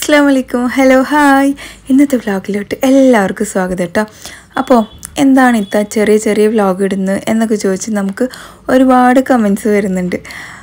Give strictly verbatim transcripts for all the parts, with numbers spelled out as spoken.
അസ്സലാമു hello hi ഇന്നത്തെ വ്ളോഗിലോട്ട് എല്ലാവർക്കും സ്വാഗതം കേട്ടോ. അപ്പോൾ എന്താണ് ഇത്ര ചെറിയ ചെറിയ വ്ളോഗ് ഇടുന്നത് എന്നൊക്കെ ചോദിച്ച് നമുക്ക് ഒരുപാട് കമൻസ് വരുന്നുണ്ട്.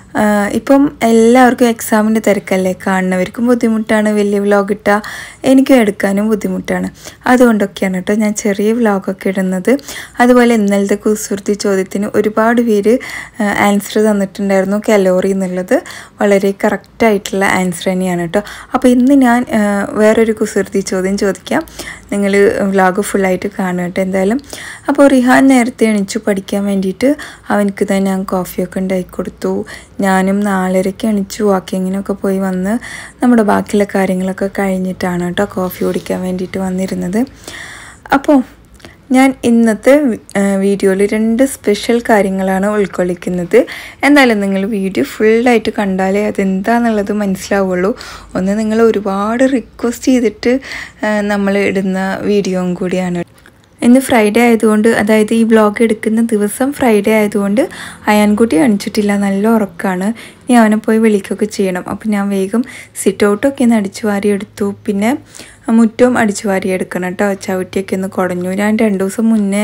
ഇപ്പം എല്ലാവർക്കും എക്സാമിൻ്റെ തിരക്കല്ലേ, കാണുന്നവർക്കും ബുദ്ധിമുട്ടാണ്, വലിയ വ്ളോഗ് ഇട്ടാൽ എനിക്കും എടുക്കാനും ബുദ്ധിമുട്ടാണ്. അതുകൊണ്ടൊക്കെയാണ് കേട്ടോ ഞാൻ ചെറിയ വ്ളോഗൊക്കെ ഇടുന്നത്. അതുപോലെ ഇന്നലത്തെ കുസൃതി ചോദ്യത്തിന് ഒരുപാട് പേര് ആൻസർ തന്നിട്ടുണ്ടായിരുന്നു. കലോറി എന്നുള്ളത് വളരെ കറക്റ്റായിട്ടുള്ള ആൻസർ തന്നെയാണ് കേട്ടോ. അപ്പോൾ ഇന്ന് ഞാൻ വേറൊരു കുസൃതി ചോദ്യം ചോദിക്കാം, നിങ്ങൾ വ്ളോഗ് ഫുള്ളായിട്ട് കാണുക കേട്ടോ എന്തായാലും. അപ്പോൾ റിഹാൻ നേരത്തെ എണിച്ചു പഠിക്കാൻ വേണ്ടിയിട്ട് അവനക്ക് തന്നെ ഞാൻ കോഫിയൊക്കെ ഉണ്ടാക്കി കൊടുത്തു. ഞാനും നാലരയ്ക്ക് എണിച്ചു വാക്കിങ്ങിനൊക്കെ പോയി വന്ന് നമ്മുടെ ബാക്കിയുള്ള കാര്യങ്ങളൊക്കെ കഴിഞ്ഞിട്ടാണ് കേട്ടോ കോഫി കുടിക്കാൻ വേണ്ടിയിട്ട് വന്നിരുന്നത്. അപ്പോൾ ഞാൻ ഇന്നത്തെ വീഡിയോയിൽ രണ്ട് സ്പെഷ്യൽ കാര്യങ്ങളാണ് ഉൾക്കൊള്ളിക്കുന്നത്. എന്തായാലും നിങ്ങൾ വീഡിയോ ഫുള്ളായിട്ട് കണ്ടാലേ അതെന്താണെന്നുള്ളത് മനസ്സിലാവുള്ളൂ. ഒന്ന് നിങ്ങൾ ഒരുപാട് റിക്വസ്റ്റ് ചെയ്തിട്ട് നമ്മൾ ഇടുന്ന വീഡിയോയും കൂടിയാണ്. ഇന്ന് ഫ്രൈഡേ ആയതുകൊണ്ട്, അതായത് ഈ വ്ളോഗ് എടുക്കുന്ന ദിവസം ഫ്രൈഡേ ആയതുകൊണ്ട് അയാൻകുട്ടി എണിച്ചിട്ടില്ല, നല്ല ഉറക്കമാണ്. ഇനി അവനെ പോയി വിളിക്കുകയൊക്കെ ചെയ്യണം. അപ്പോൾ ഞാൻ വേഗം സിറ്റ് ഔട്ടൊക്കെ ഒന്ന് അടിച്ചു വാരി എടുത്തു. പിന്നെ മുറ്റവും അടിച്ചു വാരി എടുക്കണം കേട്ടോ. ചവിട്ടിയൊക്കെ ഒന്ന് കുടഞ്ഞു. ഞാൻ രണ്ട് ദിവസം മുന്നേ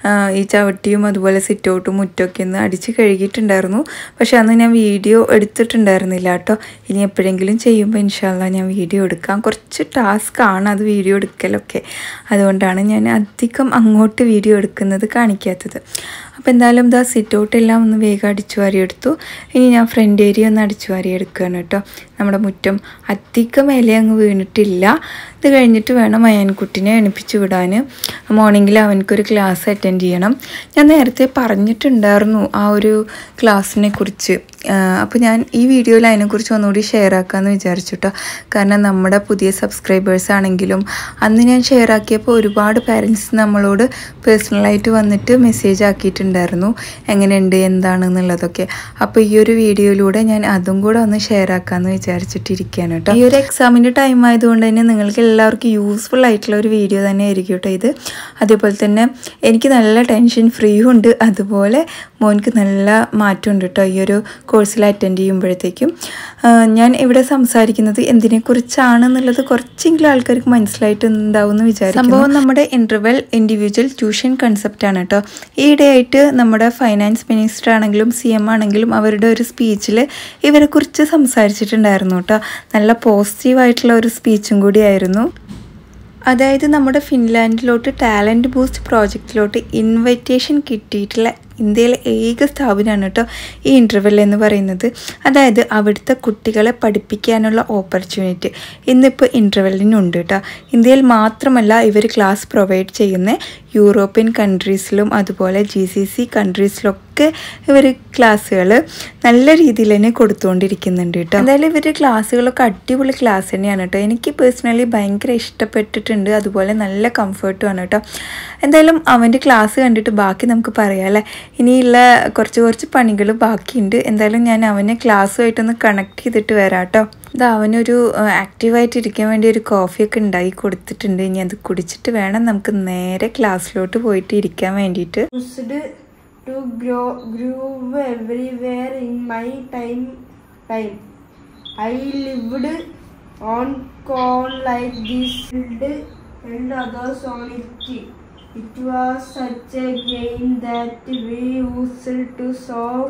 ഈ ചവിട്ടിയും അതുപോലെ സിറ്റ് ഔട്ടും മുറ്റമൊക്കെ ഒന്ന് അടിച്ച് കഴുകിയിട്ടുണ്ടായിരുന്നു. പക്ഷെ അന്ന് ഞാൻ വീഡിയോ എടുത്തിട്ടുണ്ടായിരുന്നില്ല കേട്ടോ. ഇനി എപ്പോഴെങ്കിലും ചെയ്യുമ്പോൾ ഇൻഷാല്ലാ ഞാൻ വീഡിയോ എടുക്കാം. കുറച്ച് ടാസ്ക്കാണ് അത് വീഡിയോ എടുക്കലൊക്കെ, അതുകൊണ്ടാണ് ഞാൻ അധികം അങ്ങോട്ട് വീഡിയോ എടുക്കുന്നത് കാണിക്കാത്തത്. അപ്പോൾ എന്തായാലും ഇതാ സിറ്റ് ഔട്ടെല്ലാം ഒന്ന് വേഗം അടിച്ചു വാരി എടുത്തു. ഇനി ഞാൻ ഫ്രണ്ട് ഏരിയ ഒന്ന് അടിച്ചു വാരി എടുക്കുകയാണ് കേട്ടോ. നമ്മുടെ മുറ്റം അധികം ഇല അങ്ങ് വീണിട്ടില്ല. ഇത് കഴിഞ്ഞിട്ട് വേണം അയാൻകുട്ടിനെ എണിപ്പിച്ച് വിടാൻ. മോർണിംഗിൽ അവനക്കൊരു ക്ലാസ് അറ്റൻഡ് ചെയ്യണം. ഞാൻ നേരത്തെ പറഞ്ഞിട്ടുണ്ടായിരുന്നു ആ ഒരു ക്ലാസ്സിനെ കുറിച്ച്. അപ്പോൾ ഞാൻ ഈ വീഡിയോയിൽ അതിനെക്കുറിച്ച് ഒന്നുകൂടി ഷെയർ ആക്കാമെന്ന് വിചാരിച്ചു കേട്ടോ. കാരണം നമ്മുടെ പുതിയ സബ്സ്ക്രൈബേഴ്സ് ആണെങ്കിലും അന്ന് ഞാൻ ഷെയർ ആക്കിയപ്പോൾ ഒരുപാട് പാരൻസ് നമ്മളോട് പേഴ്സണലായിട്ട് വന്നിട്ട് മെസ്സേജ് ആക്കിയിട്ടുണ്ടായിരുന്നു എങ്ങനെയുണ്ട് എന്താണെന്നുള്ളതൊക്കെ. അപ്പോൾ ഈ ഒരു വീഡിയോയിലൂടെ ഞാൻ അതും കൂടെ ഒന്ന് ഷെയർ ആക്കാമെന്ന് വിചാരിച്ചിട്ടിരിക്കുകയാണ് കേട്ടോ. ഈ ഒരു എക്സാമിൻ്റെ ടൈം ആയതുകൊണ്ട് തന്നെ നിങ്ങൾക്ക് എല്ലാവർക്കും യൂസ്ഫുൾ ആയിട്ടുള്ള ഒരു വീഡിയോ തന്നെ ആയിരിക്കും കേട്ടോ ഇത്. അതേപോലെ തന്നെ എനിക്ക് നല്ല ടെൻഷൻ ഫ്രീ ഉണ്ട്, അതുപോലെ മോൻക്ക് നല്ല മാറ്റമുണ്ട് കേട്ടോ ഈ ഒരു കോഴ്സിൽ അറ്റൻഡ് ചെയ്യുമ്പോഴത്തേക്കും. ഞാൻ ഇവിടെ സംസാരിക്കുന്നത് എന്തിനെക്കുറിച്ചാണെന്നുള്ളത് കുറച്ചെങ്കിലും ആൾക്കാർക്ക് മനസ്സിലായിട്ടുണ്ടാവും എന്ന് വിചാരിക്കുന്നു. സംഭവം നമ്മുടെ ഇൻ്റർവെൽ ഇൻഡിവിജ്വൽ ട്യൂഷൻ കൺസെപ്റ്റാണ് കേട്ടോ. ഈയിടെയായിട്ട് നമ്മുടെ ഫൈനാൻസ് മിനിസ്റ്റർ ആണെങ്കിലും സി എം ആണെങ്കിലും അവരുടെ ഒരു സ്പീച്ചിൽ ഇവരെക്കുറിച്ച് സംസാരിച്ചിട്ടുണ്ടായിരുന്നു കേട്ടോ. നല്ല പോസിറ്റീവായിട്ടുള്ള ഒരു സ്പീച്ചും കൂടിയായിരുന്നു. അതായത് നമ്മുടെ ഫിൻലാൻഡിലോട്ട് ടാലൻറ്റ് ബൂസ്റ്റ് പ്രോജക്റ്റിലോട്ട് ഇൻവിറ്റേഷൻ കിട്ടിയിട്ടുള്ള ഇന്ത്യയിലെ ഏക സ്ഥാപനമാണ് കേട്ടോ ഈ ഇൻ്റർവെൽ എന്ന് പറയുന്നത്. അതായത് അവിടുത്തെ കുട്ടികളെ പഠിപ്പിക്കാനുള്ള ഓപ്പർച്യൂണിറ്റി ഇന്നിപ്പോൾ ഇൻ്റർവെല്ലിനുണ്ട് കേട്ടോ. ഇന്ത്യയിൽ മാത്രമല്ല ഇവർ ക്ലാസ് പ്രൊവൈഡ് ചെയ്യുന്ന യൂറോപ്യൻ കൺട്രീസിലും അതുപോലെ ജി സി സി കൺട്രീസിലൊക്കെ ഇവർ ക്ലാസ്സുകൾ നല്ല രീതിയിൽ തന്നെ കൊടുത്തുകൊണ്ടിരിക്കുന്നുണ്ട് കേട്ടോ. എന്തായാലും ഇവരുടെ ക്ലാസ്സുകളൊക്കെ അടിപൊളി ക്ലാസ് തന്നെയാണ് കേട്ടോ. എനിക്ക് പേഴ്സണലി ഭയങ്കര ഇഷ്ടപ്പെട്ടിട്ടുണ്ട്, അതുപോലെ നല്ല കംഫർട്ടുമാണ് കേട്ടോ. എന്തായാലും അവൻ്റെ ക്ലാസ് കണ്ടിട്ട് ബാക്കി നമുക്ക് പറയാം അല്ലേ. ഇനിയുള്ള കുറച്ച് കുറച്ച് പണികൾ ബാക്കിയുണ്ട്. എന്തായാലും ഞാൻ അവനെ ക്ലാസ്സുമായിട്ടൊന്ന് കണക്ട് ചെയ്തിട്ട് വരാം കേട്ടോ. ഇത് അവനൊരു ആക്റ്റീവായിട്ട് ഇരിക്കാൻ വേണ്ടി ഒരു കോഫിയൊക്കെ ഉണ്ടാക്കി കൊടുത്തിട്ടുണ്ട്. ഇനി അത് കുടിച്ചിട്ട് വേണം നമുക്ക് നേരെ ക്ലാസ്സിലോട്ട് പോയിട്ട് ഇരിക്കാൻ വേണ്ടിയിട്ട്. To grow, groove everywhere in my time, time. I lived on corn like this and others on it. It was such a game that we used to solve.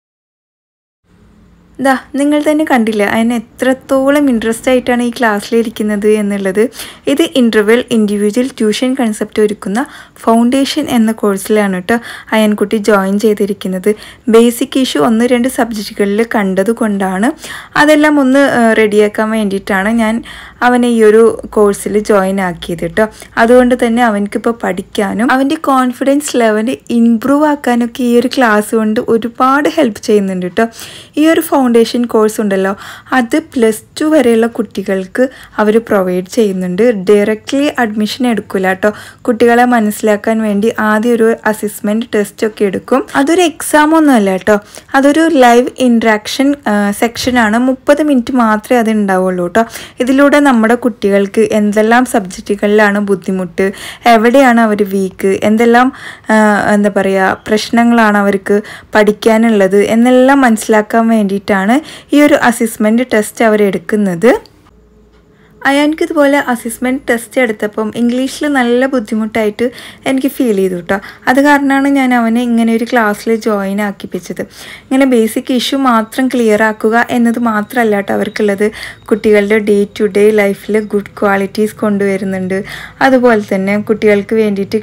ദാ നിങ്ങൾ തന്നെ കണ്ടില്ല അതിന് എത്രത്തോളം ഇൻട്രസ്റ്റ് ആയിട്ടാണ് ഈ ക്ലാസ്സിലിരിക്കുന്നത് എന്നുള്ളത്. ഇത് ഇൻ്റർവെൽ ഇൻഡിവിജ്വൽ ട്യൂഷൻ കൺസെപ്റ്റ് ഒരുക്കുന്ന ഫൗണ്ടേഷൻ എന്ന കോഴ്സിലാണ് കേട്ടോ അയാൻകുട്ടി ജോയിൻ ചെയ്തിരിക്കുന്നത്. ബേസിക് ഇഷ്യൂ ഒന്ന് രണ്ട് സബ്ജക്റ്റുകളിൽ കണ്ടതുകൊണ്ടാണ്, അതെല്ലാം ഒന്ന് റെഡിയാക്കാൻ വേണ്ടിയിട്ടാണ് ഞാൻ അവനെ ഈ ഒരു കോഴ്സിൽ ജോയിൻ ആക്കിയത് കേട്ടോ. അതുകൊണ്ട് തന്നെ അവനക്കിപ്പോൾ പഠിക്കാനും അവൻ്റെ കോൺഫിഡൻസ് ലെവൽ ഇംപ്രൂവ് ആക്കാനൊക്കെ ഈ ഒരു ക്ലാസ് കൊണ്ട് ഒരുപാട് ഹെൽപ്പ് ചെയ്യുന്നുണ്ട് കേട്ടോ. ഈ ഒരു ഫൗണ്ടേഷൻ കോഴ്സ് ഉണ്ടല്ലോ, അത് പ്ലസ് ടു വരെയുള്ള കുട്ടികൾക്ക് അവർ പ്രൊവൈഡ് ചെയ്യുന്നുണ്ട്. ഡയറക്റ്റ്ലി അഡ്മിഷൻ എടുക്കില്ല കേട്ടോ. കുട്ടികളെ മനസ്സിലാക്കാൻ വേണ്ടി ആദ്യം ഒരു അസസ്മെൻറ്റ് ടെസ്റ്റ് ഒക്കെ എടുക്കും. അതൊരു എക്സാം ഒന്നും അല്ല കേട്ടോ, അതൊരു ലൈവ് ഇൻട്രാക്ഷൻ സെക്ഷനാണ്. മുപ്പത് മിനിറ്റ് മാത്രമേ അത് ഉണ്ടാവുള്ളൂ കേട്ടോ. ഇതിലൂടെ നമ്മുടെ കുട്ടികൾക്ക് എന്തെല്ലാം സബ്ജക്റ്റുകളിലാണ് ബുദ്ധിമുട്ട്, എവിടെയാണ് അവർ വീക്ക്, എന്തെല്ലാം എന്താ പറയുക പ്രശ്നങ്ങളാണ് അവർക്ക് പഠിക്കാനുള്ളത് എന്നെല്ലാം മനസ്സിലാക്കാൻ വേണ്ടിയിട്ടാണ് ഈ ഒരു അസസ്മെൻറ്റ് ടെസ്റ്റ് അവരെടുക്കുന്നത്. അയാൾക്ക് ഇതുപോലെ അസസ്മെൻറ്റ് ടെസ്റ്റ് എടുത്തപ്പം ഇംഗ്ലീഷിൽ നല്ല ബുദ്ധിമുട്ടായിട്ട് എനിക്ക് ഫീൽ ചെയ്തു കേട്ടോ. അത് കാരണമാണ് ഞാൻ അവനെ ഇങ്ങനെ ഒരു ക്ലാസ്സിൽ ജോയിൻ ആക്കിപ്പിച്ചത്. ഇങ്ങനെ ബേസിക് ഇഷ്യൂ മാത്രം ക്ലിയർ ആക്കുക എന്നത് മാത്രമല്ല കേട്ടോ അവർക്കുള്ളത്, കുട്ടികളുടെ ഡേ ടു ഡേ ലൈഫിൽ ഗുഡ് ക്വാളിറ്റീസ് കൊണ്ടുവരുന്നുണ്ട്. അതുപോലെ തന്നെ കുട്ടികൾക്ക് വേണ്ടിയിട്ട്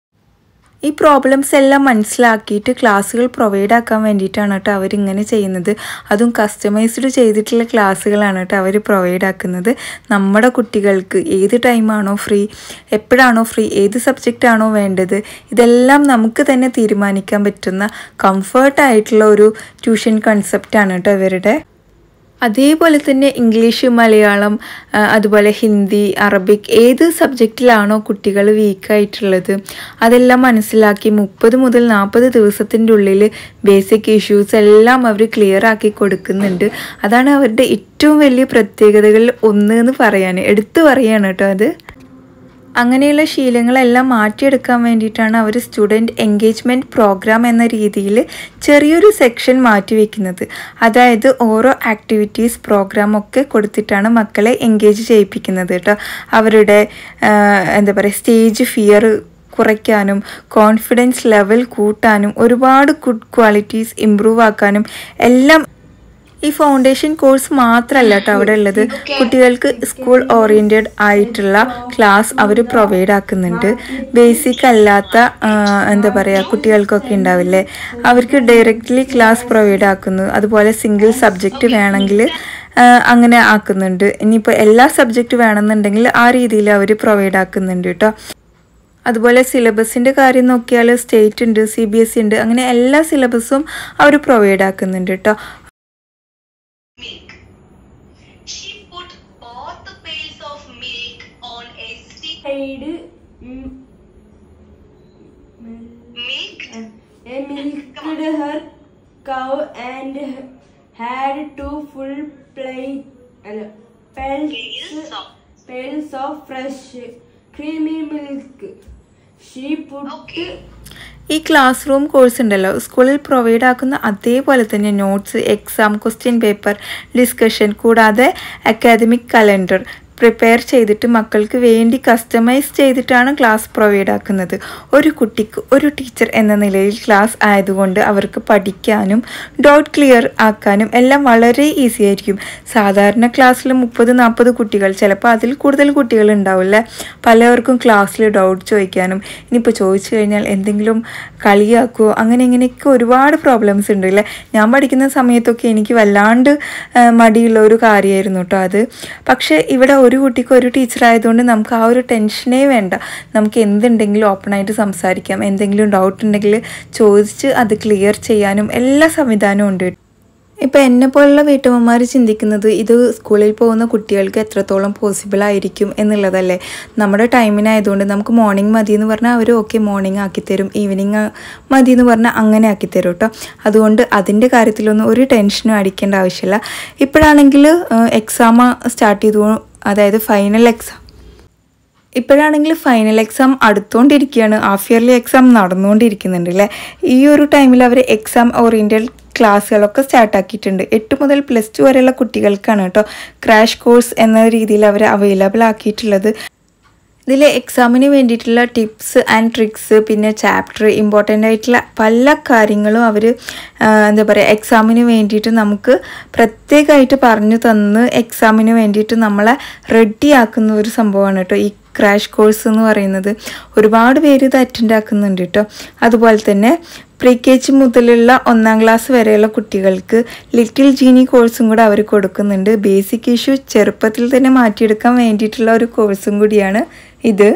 ഈ പ്രോബ്ലംസ് എല്ലാം മനസ്സിലാക്കിയിട്ട് ക്ലാസ്സുകൾ പ്രൊവൈഡ് ആക്കാൻ വേണ്ടിയിട്ടാണ് കേട്ടോ അവരിങ്ങനെ ചെയ്യുന്നത്. അതും കസ്റ്റമൈസ്ഡ് ചെയ്തിട്ടുള്ള ക്ലാസ്സുകളാണ് കേട്ടോ അവർ പ്രൊവൈഡ് ആക്കുന്നത്. നമ്മുടെ കുട്ടികൾക്ക് ഏത് ടൈമാണോ ഫ്രീ, എപ്പോഴാണോ ഫ്രീ, ഏത് സബ്ജക്റ്റാണോ വേണ്ടത്, ഇതെല്ലാം നമുക്ക് തന്നെ തീരുമാനിക്കാൻ പറ്റുന്ന കംഫർട്ടായിട്ടുള്ള ഒരു ട്യൂഷൻ കൺസെപ്റ്റാണ് കേട്ടോ ഇവരുടെ. അതേപോലെ തന്നെ ഇംഗ്ലീഷ്, മലയാളം, അതുപോലെ ഹിന്ദി, അറബിക് ഏത് സബ്ജക്റ്റിലാണോ കുട്ടികൾ വീക്കായിട്ടുള്ളത് അതെല്ലാം മനസ്സിലാക്കി മുപ്പത് മുതൽ നാൽപ്പത് ദിവസത്തിൻ്റെ ഉള്ളിൽ ബേസിക് ഇഷ്യൂസ് എല്ലാം അവർ ക്ലിയർ ആക്കി കൊടുക്കുന്നുണ്ട്. അതാണ് അവരുടെ ഏറ്റവും വലിയ പ്രത്യേകതകളിൽ ഒന്ന് എന്ന് പറയാൻ എടുത്തു പറയാണ് കേട്ടോ അത്. അങ്ങനെയുള്ള ശീലങ്ങളെല്ലാം മാറ്റിയെടുക്കാൻ വേണ്ടിയിട്ടാണ് അവർ സ്റ്റുഡൻറ്റ് എൻഗേജ്മെൻറ്റ് പ്രോഗ്രാം എന്ന രീതിയിൽ ചെറിയൊരു സെക്ഷൻ മാറ്റിവെക്കുന്നത്. അതായത് ഓരോ ആക്ടിവിറ്റീസ് പ്രോഗ്രാമൊക്കെ കൊടുത്തിട്ടാണ് മക്കളെ എൻഗേജ് ചെയ്യിപ്പിക്കുന്നത് കേട്ടോ. അവരുടെ എന്താ പറയുക സ്റ്റേജ് ഫിയർ കുറയ്ക്കാനും കോൺഫിഡൻസ് ലെവൽ കൂട്ടാനും ഒരുപാട് ഗുഡ് ക്വാളിറ്റീസ് ഇമ്പ്രൂവ് ആക്കാനും എല്ലാം ഈ ഫൗണ്ടേഷൻ കോഴ്സ് മാത്രമല്ല കേട്ടോ അവിടെ ഉള്ളത്. കുട്ടികൾക്ക് സ്കൂൾ ഓറിയൻറ്റഡ് ആയിട്ടുള്ള ക്ലാസ് അവർ പ്രൊവൈഡ് ആക്കുന്നുണ്ട്. ബേസിക് അല്ലാത്ത എന്താ പറയുക കുട്ടികൾക്കൊക്കെ ഉണ്ടാവില്ലേ, അവർക്ക് ഡയറക്റ്റ്ലി ക്ലാസ് പ്രൊവൈഡ് ആക്കുന്നു. അതുപോലെ സിംഗിൾ സബ്ജക്റ്റ് വേണമെങ്കിൽ അങ്ങനെ ആക്കുന്നുണ്ട്. ഇനിയിപ്പോൾ എല്ലാ സബ്ജക്റ്റ് വേണമെന്നുണ്ടെങ്കിൽ ആ രീതിയിൽ അവർ പ്രൊവൈഡ് ആക്കുന്നുണ്ട് കേട്ടോ. അതുപോലെ സിലബസിൻ്റെ കാര്യം നോക്കിയാൽ സ്റ്റേറ്റ് ഉണ്ട്, സി ബി എസ് ഇ ഉണ്ട്, അങ്ങനെ എല്ലാ സിലബസും അവർ പ്രൊവൈഡ് ആക്കുന്നുണ്ട് കേട്ടോ. Milk. She put both the pails of milk on a stick. Mm, Milk. I milked her cow and had two full plate, uh, pails, Pails of. pails of fresh creamy milk. She put Okay. ഈ class room course ഉണ്ടല്ലോ സ്കൂളിൽ provide ആക്കുന്ന അതേപോലെ തന്നെ notes, exam, question paper, discussion കൂടാതെ academic calendar prepare ചെയ്തിട്ട് മക്കൾക്ക് വേണ്ടി കസ്റ്റമൈസ് ചെയ്തിട്ടാണ് ക്ലാസ് പ്രൊവൈഡ് ആക്കുന്നത്. ഒരു കുട്ടിക്ക് ഒരു ടീച്ചർ എന്ന നിലയിൽ ക്ലാസ് ആയതുകൊണ്ട് അവർക്ക് പഠിക്കാനും ഡൗട്ട് ക്ലിയർ ആക്കാനും എല്ലാം വളരെ ഈസി ആയിരിക്കും. സാധാരണ ക്ലാസ്സിൽ മുപ്പത് നാൽപ്പത് കുട്ടികൾ, ചിലപ്പോൾ അതിൽ കൂടുതൽ കുട്ടികൾ ഉണ്ടാവില്ലേ, പലവർക്കും ക്ലാസ്സിൽ ഡൗട്ട് ചോദിക്കാനും ഇനിയിപ്പോൾ ചോദിച്ചു കഴിഞ്ഞാൽ എന്തെങ്കിലും കളിയാക്കുമോ അങ്ങനെ ഇങ്ങനെയൊക്കെ ഒരുപാട് പ്രോബ്ലംസ് ഉണ്ട് അല്ലേ. ഞാൻ പഠിക്കുന്ന സമയത്തൊക്കെ എനിക്ക് വല്ലാണ്ട് മടിയുള്ള ഒരു കാര്യമായിരുന്നു കേട്ടോ അത്. പക്ഷേ ഇവിടെ ഒരു കുട്ടിക്ക് ഒരു ടീച്ചർ ആയതുകൊണ്ട് നമുക്ക് ആ ഒരു ടെൻഷനേ വേണ്ട. നമുക്ക് എന്തുണ്ടെങ്കിലും ഓപ്പണായിട്ട് സംസാരിക്കാം, എന്തെങ്കിലും ഡൗട്ട് ഉണ്ടെങ്കിൽ ചോദിച്ച് അത് ക്ലിയർ ചെയ്യാനും എല്ലാ സംവിധാനവും ഉണ്ട്. ഇപ്പോൾ എന്നെപ്പോലുള്ള വീട്ടമ്മമാർ ചിന്തിക്കുന്നത് ഇത് സ്കൂളിൽ പോകുന്ന കുട്ടികൾക്ക് എത്രത്തോളം പോസിബിൾ ആയിരിക്കും എന്നുള്ളതല്ലേ. നമ്മുടെ ടൈമിനായതുകൊണ്ട് നമുക്ക് മോർണിംഗ് മതി എന്ന് പറഞ്ഞാൽ അവർ ഓക്കെ മോർണിംഗ് ആക്കിത്തരും, ഈവനിങ് മതി എന്ന് പറഞ്ഞാൽ അങ്ങനെ ആക്കിത്തരും കേട്ടോ. അതുകൊണ്ട് അതിൻ്റെ കാര്യത്തിലൊന്നും ഒരു ടെൻഷനും അടിക്കേണ്ട ആവശ്യമില്ല. ഇപ്പോഴാണെങ്കിൽ എക്സാം സ്റ്റാർട്ട് ചെയ്തു, അതായത് ഫൈനൽ എക്സാം ഇപ്പോഴാണെങ്കിൽ ഫൈനൽ എക്സാം അടുത്തുകൊണ്ടിരിക്കുകയാണ്, ഹാഫ് ഇയർലി എക്സാം നടന്നുകൊണ്ടിരിക്കുന്നുണ്ട് അല്ലേ. ഈ ഒരു ടൈമിൽ അവർ എക്സാം ഓറിയൻറ്റഡ് ക്ലാസ്സുകളൊക്കെ സ്റ്റാർട്ടാക്കിയിട്ടുണ്ട്. എട്ട് മുതൽ പ്ലസ് ടു വരെയുള്ള കുട്ടികൾക്കാണ് കേട്ടോ ക്രാഷ് കോഴ്സ് എന്ന രീതിയിൽ അവർ അവൈലബിൾ ആക്കിയിട്ടുള്ളത്. ഇതിൽ എക്സാമിന് വേണ്ടിയിട്ടുള്ള ടിപ്സ് ആൻഡ് ട്രിക്സ്, പിന്നെ ചാപ്റ്റർ ഇമ്പോർട്ടൻ്റ് ആയിട്ടുള്ള പല കാര്യങ്ങളും അവർ എന്താ പറയുക എക്സാമിന് വേണ്ടിയിട്ട് നമുക്ക് പ്രത്യേകമായിട്ട് പറഞ്ഞു തന്ന് എക്സാമിന് വേണ്ടിയിട്ട് നമ്മളെ റെഡിയാക്കുന്ന ഒരു സംഭവമാണ് കേട്ടോ ഈ ക്രാഷ് കോഴ്സ് എന്ന് പറയുന്നത്. ഒരുപാട് പേര് ഇത് അറ്റൻഡ് ആക്കുന്നുണ്ട് കേട്ടോ. അതുപോലെ തന്നെ പ്രീ കെ ജി മുതലുള്ള ഒന്നാം ക്ലാസ് വരെയുള്ള കുട്ടികൾക്ക് ലിറ്റിൽ ജീനി കോഴ്സും കൂടെ അവർ കൊടുക്കുന്നുണ്ട്. ബേസിക് ഇഷ്യൂ ചെറുപ്പത്തിൽ തന്നെ മാറ്റിയെടുക്കാൻ വേണ്ടിയിട്ടുള്ള ഒരു കോഴ്സും കൂടിയാണ് ഇത്.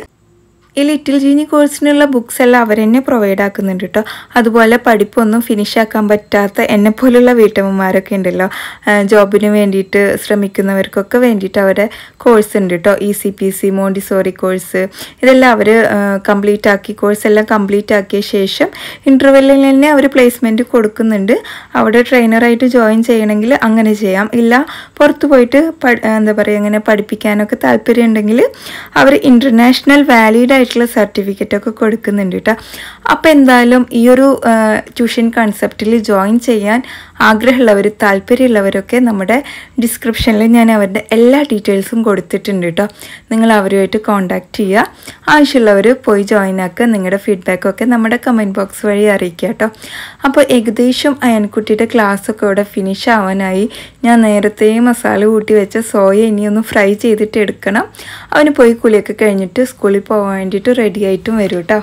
ഈ ലിറ്റിൽ ജീനി കോഴ്സിനുള്ള ബുക്സ് എല്ലാം അവർ തന്നെ പ്രൊവൈഡ് ആക്കുന്നുണ്ട് കേട്ടോ. അതുപോലെ പഠിപ്പൊന്നും ഫിനിഷ് ആക്കാൻ പറ്റാത്ത എന്നെപ്പോലുള്ള വീട്ടമ്മമാരൊക്കെ ഉണ്ടല്ലോ, ജോബിന് വേണ്ടിയിട്ട് ശ്രമിക്കുന്നവർക്കൊക്കെ വേണ്ടിയിട്ട് അവരുടെ കോഴ്സ് ഉണ്ട് കേട്ടോ. E C P C, Montessori course, ഇതെല്ലാം അവർ കംപ്ലീറ്റ് ആക്കി കോഴ്സ് എല്ലാം കംപ്ലീറ്റ് ആക്കിയ ശേഷം ഇൻ്റർവെല്ലിൽ തന്നെ അവർ പ്ലേസ്മെൻറ്റ് കൊടുക്കുന്നുണ്ട്. അവിടെ ട്രെയിനറായിട്ട് ജോയിൻ ചെയ്യണമെങ്കിൽ അങ്ങനെ ചെയ്യാം. ഇല്ല പുറത്ത് പോയിട്ട് എന്താ പറയുക അങ്ങനെ പഠിപ്പിക്കാനൊക്കെ താല്പര്യം ഉണ്ടെങ്കിൽ അവർ ഇൻ്റർനാഷണൽ വാലിഡ് ആയിട്ടുള്ള സർട്ടിഫിക്കറ്റ് ഒക്കെ കൊടുക്കുന്നുണ്ട് കേട്ടോ. അപ്പോൾ എന്തായാലും ഈ ഒരു ട്യൂഷൻ കൺസെപ്റ്റിൽ ജോയിൻ ചെയ്യാൻ ആഗ്രഹമുള്ളവർ താല്പര്യമുള്ളവരൊക്കെ നമ്മുടെ ഡിസ്ക്രിപ്ഷനിൽ ഞാൻ അവരുടെ എല്ലാ ഡീറ്റെയിൽസും കൊടുത്തിട്ടുണ്ട് കേട്ടോ. നിങ്ങൾ അവരുമായിട്ട് കോൺടാക്റ്റ് ചെയ്യുക. ആവശ്യമുള്ളവർ പോയി ജോയിൻ ആക്കുക. നിങ്ങളുടെ ഫീഡ്ബാക്കൊക്കെ നമ്മുടെ കമൻറ്റ് ബോക്സ് വഴി അറിയിക്കുക കേട്ടോ. അപ്പോൾ ഏകദേശം അയൻകുട്ടിയുടെ ക്ലാസ്സൊക്കെ ഇവിടെ ഫിനിഷ് ആവാനായി. ഞാൻ നേരത്തെ മസാല കൂട്ടി വെച്ച സോയ ഇനിയൊന്ന് ഫ്രൈ ചെയ്തിട്ട് എടുക്കണം. അവന് പോയി കുളിയൊക്കെ കഴിഞ്ഞിട്ട് സ്കൂളിൽ പോകാൻ വേണ്ടിയിട്ട് റെഡി ആയിട്ടും വരും കേട്ടോ.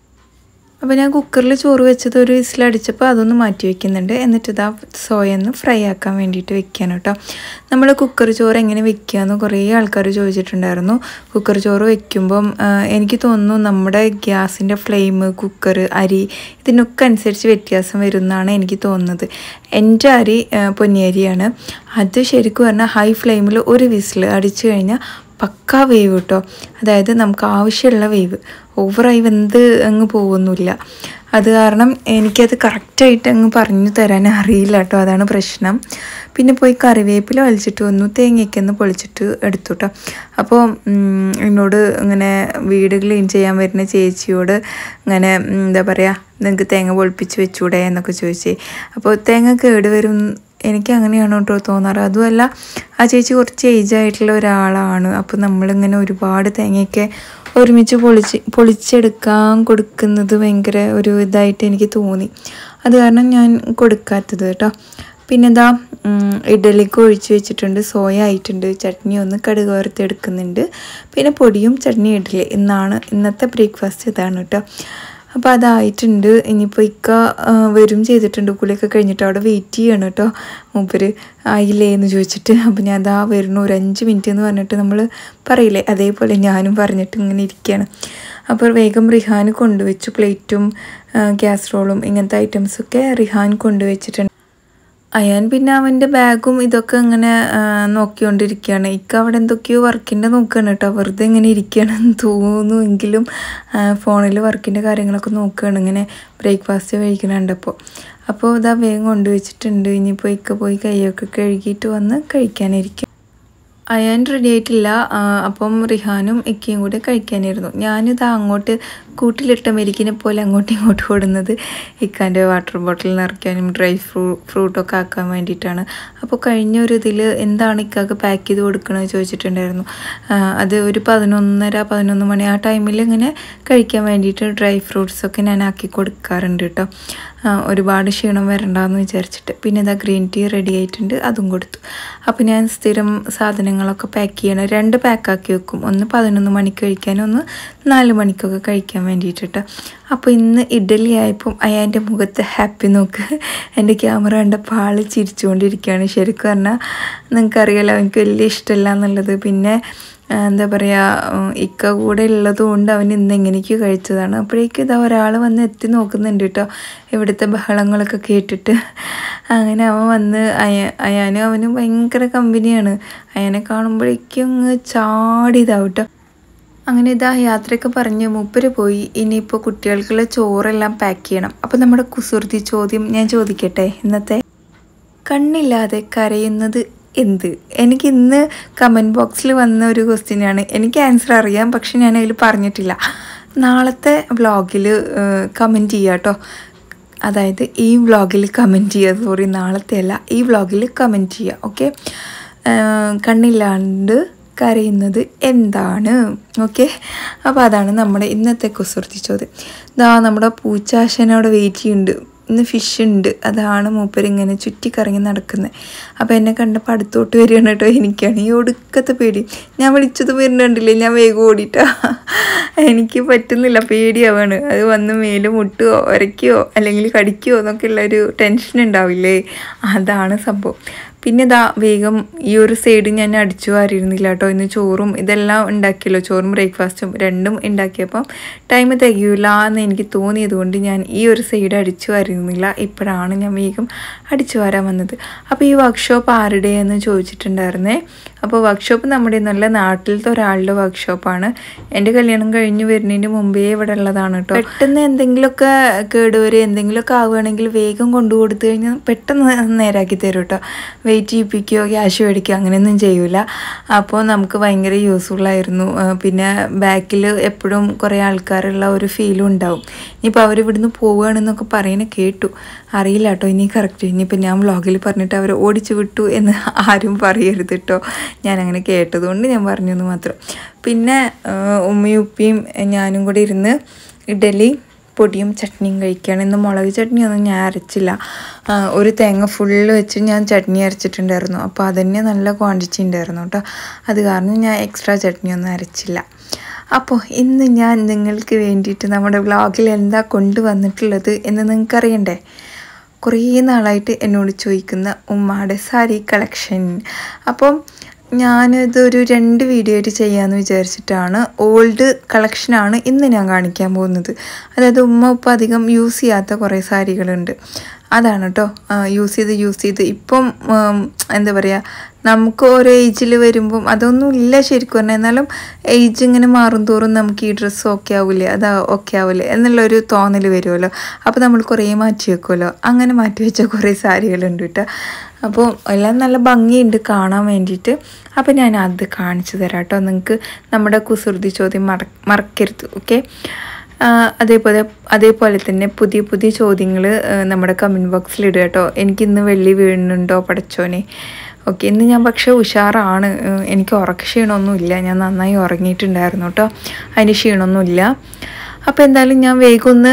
അപ്പോൾ ഞാൻ കുക്കറിൽ ചോറ് വെച്ചത് ഒരു വിസിലടിച്ചപ്പോൾ അതൊന്ന് മാറ്റി വയ്ക്കുന്നുണ്ട്. എന്നിട്ട് ഇതാ സോയ ഒന്ന് ഫ്രൈ ആക്കാൻ വേണ്ടിയിട്ട് വെക്കാൻ കേട്ടോ. നമ്മൾ കുക്കർ ചോറ് എങ്ങനെ വെക്കുകയെന്ന് കുറേ ആൾക്കാർ ചോദിച്ചിട്ടുണ്ടായിരുന്നു. കുക്കർ ചോറ് വെക്കുമ്പം എനിക്ക് തോന്നുന്നു നമ്മുടെ ഗ്യാസിൻ്റെ ഫ്ലെയിം, കുക്കർ, അരി ഇതിനൊക്കെ അനുസരിച്ച് വ്യത്യാസം വരുമെന്നാണ് എനിക്ക് തോന്നുന്നത്. എൻ്റെ അരി പൊന്നിയരിയാണ്. അത് ശരിക്കും പറഞ്ഞാൽ ഹൈ ഫ്ലെയിമിൽ ഒരു വിസിൽ അടിച്ചു കഴിഞ്ഞാൽ പക്കാ വേവ് കേട്ടോ. അതായത് നമുക്ക് ആവശ്യമുള്ള വേവ്, ഓവറായി വെന്ത് അങ്ങ് പോകുന്നില്ല. അത് കാരണം എനിക്കത് കറക്റ്റായിട്ട് അങ്ങ് പറഞ്ഞു തരാൻ അറിയില്ല കേട്ടോ. അതാണ് പ്രശ്നം. പിന്നെ പോയി കറിവേപ്പില വലിച്ചിട്ട് വന്നു, തേങ്ങയൊക്കെ ഒന്ന് പൊളിച്ചിട്ട് എടുത്തു കേട്ടോ. അപ്പോൾ എന്നോട് ഇങ്ങനെ വീട് ക്ലീൻ ചെയ്യാൻ വരുന്ന ചേച്ചിയോട് ഇങ്ങനെ എന്താ പറയുക, നിങ്ങൾക്ക് തേങ്ങ പൊളിപ്പിച്ച് വെച്ചൂടെ എന്നൊക്കെ ചോദിച്ചേ. അപ്പോൾ തേങ്ങ കേട് വരും എനിക്ക് അങ്ങനെയാണ് കേട്ടോ തോന്നാറ്. അതുമല്ല ആ ചേച്ചി കുറച്ച് ഏജ് ആയിട്ടുള്ള ഒരാളാണ്. അപ്പോൾ നമ്മളിങ്ങനെ ഒരുപാട് തേങ്ങയൊക്കെ ഒരുമിച്ച് പൊളിച്ച് പൊളിച്ചെടുക്കാൻ കൊടുക്കുന്നത് ഭയങ്കര ഒരു ഇതായിട്ട് എനിക്ക് തോന്നി. അത് കാരണം ഞാൻ കൊടുക്കാത്തത് കേട്ടോ. പിന്നെ ഇതാ ഇഡലിക്ക് ഒഴിച്ച് വെച്ചിട്ടുണ്ട്, സോയ ആയിട്ടുണ്ട്, ചട്നി ഒന്ന് കടുക് വറുത്തെടുക്കുന്നുണ്ട്. പിന്നെ പൊടിയും ചട്നി ഇഡലി എന്നാണ് ഇന്നത്തെ ബ്രേക്ക്ഫാസ്റ്റ്. ഇതാണ് കേട്ടോ. അപ്പോൾ അതായിട്ടുണ്ട്. ഇനിയിപ്പോൾ ഇക്ക വരും ചെയ്തിട്ടുണ്ട്. കുളിയൊക്കെ കഴിഞ്ഞിട്ട് അവിടെ വെയിറ്റ് ചെയ്യണം കേട്ടോ. മൂപ്പര് ആയില്ലേ എന്ന് ചോദിച്ചിട്ട്. അപ്പോൾ ഞാൻ അതാ വരുന്നു ഒരു അഞ്ച് മിനിറ്റ് എന്ന് പറഞ്ഞിട്ട് നമ്മൾ പറയില്ലേ, അതേപോലെ ഞാനും പറഞ്ഞിട്ട് ഇങ്ങനെ ഇരിക്കുകയാണ്. അപ്പോൾ വേഗം റിഹാൻ കൊണ്ടുവച്ചു. പ്ലേറ്റും കാസറോളും ഇങ്ങനത്തെ ഐറ്റംസൊക്കെ റിഹാൻ കൊണ്ടുവച്ചിട്ടുണ്ട്. അയാൻ പിന്നെ അവൻ്റെ ബാഗും ഇതൊക്കെ ഇങ്ങനെ നോക്കിക്കൊണ്ടിരിക്കുകയാണ്. ഇക്ക അവിടെ എന്തൊക്കെയോ വർക്കിൻ്റെ നോക്കുകയാണ് കേട്ടോ. വെറുതെ ഇങ്ങനെ ഇരിക്കുകയാണെന്ന് തോന്നുമെങ്കിലും ഫോണിൽ വർക്കിൻ്റെ കാര്യങ്ങളൊക്കെ നോക്കുകയാണ് ഇങ്ങനെ ബ്രേക്ക്ഫാസ്റ്റ് കഴിക്കണുണ്ടപ്പോൾ. അപ്പോൾ ഇതാ വേഗം കൊണ്ടുവച്ചിട്ടുണ്ട്. ഇനിയിപ്പോൾ ഇക്ക പോയി കൈയൊക്കെ കഴുകിയിട്ട് വന്ന് കഴിക്കാനിരിക്കും. അയാൻ റെഡി ആയിട്ടില്ല. അപ്പം റിഹാനും ഇക്കയും കൂടെ കഴിക്കാനായിരുന്നു. ഞാനിതാ അങ്ങോട്ട് കൂട്ടിലിട്ട മെരിക്കിനെ പോലെ അങ്ങോട്ടും ഇങ്ങോട്ടും ഓടുന്നത് ഇക്കാൻ്റെ വാട്ടർ ബോട്ടിൽ നിറയ്ക്കാനും ഡ്രൈ ഫ്രൂ ഫ്രൂട്ടൊക്കെ ആക്കാൻ വേണ്ടിയിട്ടാണ്. അപ്പോൾ കഴിഞ്ഞൊരു ഇതിൽ എന്താണ് ഇക്കാക്ക് പാക്ക് ചെയ്ത് കൊടുക്കണമെന്ന് ചോദിച്ചിട്ടുണ്ടായിരുന്നു. അത് ഒരു പതിനൊന്നര പതിനൊന്ന് മണി ആ ടൈമിൽ ഇങ്ങനെ കഴിക്കാൻ വേണ്ടിയിട്ട് ഡ്രൈ ഫ്രൂട്ട്സൊക്കെ ഞാൻ ആക്കി കൊടുക്കാറുണ്ട് കേട്ടോ. ഒരുപാട് ക്ഷീണം വരണ്ടെന്ന് വിചാരിച്ചിട്ട്. പിന്നെ ഇതാ ഗ്രീൻ ടീ റെഡി ആയിട്ടുണ്ട്, അതും കൊടുത്തു. അപ്പോൾ ഞാൻ സ്ഥിരം സാധനങ്ങളൊക്കെ പാക്ക് ചെയ്യണം. രണ്ട് പാക്കാക്കി വെക്കും. ഒന്ന് പതിനൊന്ന് മണിക്ക് കഴിക്കാനും ഒന്ന് നാല് മണിക്കൊക്കെ കഴിക്കാൻ വേണ്ടിയിട്ടിട്ട്. അപ്പോൾ ഇന്ന് ഇഡലി ആയപ്പം അയാൻ്റെ മുഖത്ത് ഹാപ്പി നോക്ക്. എൻ്റെ ക്യാമറ കണ്ടപ്പോൾ ആൾ ചിരിച്ചുകൊണ്ടിരിക്കുകയാണ്. ശരിക്കും പറഞ്ഞാൽ നിങ്ങൾക്കറിയാലോ എനിക്ക് വലിയ ഇഷ്ടമല്ല എന്നുള്ളത്. പിന്നെ എന്താ പറയുക, ഇക്ക കൂടെ ഉള്ളത് കൊണ്ട് അവൻ ഇന്ന് എങ്ങനെയൊക്കെ കഴിച്ചതാണ്. അപ്പോഴേക്കും ഇതാ ഒരാൾ വന്ന് എത്തി നോക്കുന്നുണ്ട് കേട്ടോ, ഇവിടുത്തെ ബഹളങ്ങളൊക്കെ കേട്ടിട്ട്. അങ്ങനെ അവൻ വന്ന് അയ അയാനും അവനും ഭയങ്കര കമ്പനിയാണ്. അയാനെ കാണുമ്പോഴേക്കും അങ്ങ് ചാടിയതാവും കേട്ടോ. അങ്ങനെ ഇതാ യാത്രയൊക്കെ പറഞ്ഞ് മൂപ്പര് പോയി. ഇനിയിപ്പോൾ കുട്ടികൾക്കുള്ള ചോറെല്ലാം പാക്ക് ചെയ്യണം. അപ്പോൾ നമ്മുടെ കുസൃതി ചോദ്യം ഞാൻ ചോദിക്കട്ടെ ഇന്നത്തെ. കണ്ണില്ലാതെ കരയുന്നത് എന്ത്? എനിക്ക് ഇന്ന് കമൻറ്റ് ബോക്സിൽ വന്ന ഒരു ക്വസ്റ്റ്യനാണ്. എനിക്ക് ആൻസർ അറിയാം, പക്ഷെ ഞാൻ അതിൽ പറഞ്ഞിട്ടില്ല. നാളത്തെ വ്ളോഗിൽ കമൻറ്റ് ചെയ്യുക കേട്ടോ. അതായത് ഈ വ്ളോഗിൽ കമൻറ്റ് ചെയ്യുക, സോറി നാളത്തെ അല്ല, ഈ വ്ളോഗിൽ കമൻറ്റ് ചെയ്യുക. ഓക്കെ, കണ്ണില്ലാണ്ട് കരയുന്നത് എന്താണ്? ഓക്കെ, അപ്പോൾ അതാണ് നമ്മുടെ ഇന്നത്തെ കുസൃതി ചോദ്യം. ഇതാ നമ്മുടെ പൂച്ചാശനോടെ വെയിറ്റ് ചെയ്യുന്നുണ്ട്. ഇന്ന് ഫിഷ് ഉണ്ട്, അതാണ് മൂപ്പരിങ്ങനെ ചുറ്റിക്കറങ്ങി നടക്കുന്നത്. അപ്പോൾ എന്നെ കണ്ടപ്പോൾ അടുത്തോട്ട് വരികയാണ് കേട്ടോ. എനിക്കാണ് ഈ ഒടുക്കത്തെ പേടി. ഞാൻ വിളിച്ചത് വരുന്നുണ്ടല്ലേ, ഞാൻ വേഗം ഓടിയിട്ടാ. എനിക്ക് പറ്റുന്നില്ല, പേടിയാവാണ്. അത് വന്ന് മേല് മുട്ടുകയോ ഉരയ്ക്കുകയോ അല്ലെങ്കിൽ കടിക്കുകയോ എന്നൊക്കെ ഉള്ളൊരു ടെൻഷൻ ഉണ്ടാവില്ലേ, അതാണ് സംഭവം. പിന്നെ ഇതാ വേഗം ഈ ഒരു സൈഡ് ഞാൻ അടിച്ചു വാരിയിരുന്നില്ല കേട്ടോ. ഇന്ന് ചോറും ഇതെല്ലാം ഉണ്ടാക്കിയല്ലോ, ചോറും ബ്രേക്ക്ഫാസ്റ്റും രണ്ടും ഉണ്ടാക്കിയപ്പം ടൈം തികയില്ല എന്ന് എനിക്ക് തോന്നിയത് കൊണ്ട് ഞാൻ ഈ ഒരു സൈഡ് അടിച്ചു വാരിയിരുന്നില്ല. ഇപ്പോഴാണ് ഞാൻ വേഗം അടിച്ചു വാരാൻ വന്നത്. അപ്പോൾ ഈ വർക്ക്ഷോപ്പ് ആരുടെ എന്ന് ചോദിച്ചിട്ടുണ്ടായിരുന്നേ. അപ്പോൾ വർക്ക്ഷോപ്പ് നമ്മുടെ നല്ല നാട്ടിലത്തെ ഒരാളുടെ വർക്ക്ഷോപ്പാണ്. എൻ്റെ കല്യാണം കഴിഞ്ഞ് വരുന്നതിന് മുമ്പേ ഇവിടെ ഉള്ളതാണ് കേട്ടോ. പെട്ടെന്ന് എന്തെങ്കിലുമൊക്കെ കേടുവരെ എന്തെങ്കിലുമൊക്കെ ആവുകയാണെങ്കിൽ വേഗം കൊണ്ടു കൊടുത്തു കഴിഞ്ഞാൽ പെട്ടെന്ന് നേരാക്കി തരും കേട്ടോ. വെയിറ്റ് ചെയ്യിപ്പിക്കുകയോ ക്യാഷ് മേടിക്കുകയോ അങ്ങനെയൊന്നും ചെയ്യൂല. അപ്പോൾ നമുക്ക് ഭയങ്കര യൂസ്ഫുള്ളായിരുന്നു. പിന്നെ ബാക്കിൽ എപ്പോഴും കുറേ ആൾക്കാരുള്ള ഒരു ഫീലും ഉണ്ടാവും. ഇനിയിപ്പോൾ അവർ ഇവിടുന്ന് പോവുകയാണെന്നൊക്കെ പറയുന്നത് കേട്ടു, അറിയില്ല കേട്ടോ ഇനി കറക്റ്റ്. ഇനിയിപ്പോൾ ഞാൻ വ്ളോഗിൽ പറഞ്ഞിട്ട് അവർ ഓടിച്ചു വിട്ടു എന്ന് ആരും പറയരുത് കേട്ടോ, ഞാനങ്ങനെ കേട്ടതുകൊണ്ട് ഞാൻ പറഞ്ഞെന്ന് മാത്രം. പിന്നെ ഉമ്മയും ഉപ്പിയും ഞാനും കൂടി ഇരുന്ന് ഇഡലി പൊടിയും ചട്നിയും കഴിക്കുകയാണ്. ഇന്ന് മുളക് ചട്നിയൊന്നും ഞാൻ അരച്ചില്ല, ഒരു തേങ്ങ ഫുള്ള് വെച്ച് ഞാൻ ചട്നി അരച്ചിട്ടുണ്ടായിരുന്നു. അപ്പോൾ അതന്നെ നല്ല ക്വാണ്ടിറ്റി ഉണ്ടായിരുന്നു കേട്ടോ, അത് കാരണം ഞാൻ എക്സ്ട്രാ ചട്നിയൊന്നും അരച്ചില്ല. അപ്പോൾ ഇന്ന് ഞാൻ നിങ്ങൾക്ക് വേണ്ടിയിട്ട് നമ്മുടെ വ്ളോഗിൽ എന്താ കൊണ്ടുവന്നിട്ടുള്ളത് എന്ന് നിങ്ങൾക്ക് അറിയണ്ടേ? കുറേ നാളായിട്ട് എന്നോട് ചോദിക്കുന്ന ഉമ്മയുടെ സാരി കളക്ഷൻ. അപ്പം ഞാനിതൊരു രണ്ട് വീഡിയോ ആയിട്ട് ചെയ്യാമെന്ന് വിചാരിച്ചിട്ടാണ്. ഓൾഡ് കളക്ഷനാണ് ഇന്ന് ഞാൻ കാണിക്കാൻ പോകുന്നത്. അതായത് ഉമ്മ ഉപ്പ അധികം യൂസ് ചെയ്യാത്ത കുറേ സാരികളുണ്ട്, അതാണ് കേട്ടോ. യൂസ് ചെയ്ത് യൂസ് ചെയ്ത് ഇപ്പം എന്താ പറയുക, നമുക്ക് ഓരോ ഏജിൽ വരുമ്പം അതൊന്നും ഇല്ല ശരിക്കും പറഞ്ഞാൽ, എന്നാലും ഏജ് ഇങ്ങനെ മാറും തോറും നമുക്ക് ഈ ഡ്രസ്സ് ഓക്കെ ആവില്ലേ, അത് ഓക്കെ ആവില്ലേ എന്നുള്ളൊരു തോന്നൽ വരുമല്ലോ. അപ്പോൾ നമ്മൾ കുറേ മാറ്റി വെക്കുമല്ലോ, അങ്ങനെ മാറ്റി വെച്ച കുറേ സാരികളുണ്ട് കേട്ടോ. അപ്പോൾ എല്ലാം നല്ല ഭംഗിയുണ്ട് കാണാൻ വേണ്ടിയിട്ട്. അപ്പോൾ ഞാൻ അത് കാണിച്ചു തരാം കേട്ടോ നിങ്ങൾക്ക്. നമ്മുടെ കുസൃതി ചോദ്യം മറ മറക്കരുത് ഓക്കെ. അതേപോലെ അതേപോലെ തന്നെ പുതിയ പുതിയ ചോദ്യങ്ങൾ നമ്മുടെ കമൻറ്റ് ബോക്സിൽ ഇടുക കേട്ടോ. എനിക്കിന്ന് വെള്ളി വീഴുന്നുണ്ടോ പടച്ചോനെ. ഓക്കെ, ഇന്ന് ഞാൻ പക്ഷേ ഉഷാറാണ്, എനിക്ക് ഉറക്ക ക്ഷീണമൊന്നുമില്ല, ഞാൻ നന്നായി ഉറങ്ങിയിട്ടുണ്ടായിരുന്നു കേട്ടോ, അതിന് ക്ഷീണമൊന്നുമില്ല. അപ്പോൾ എന്തായാലും ഞാൻ വേഗം ഒന്ന്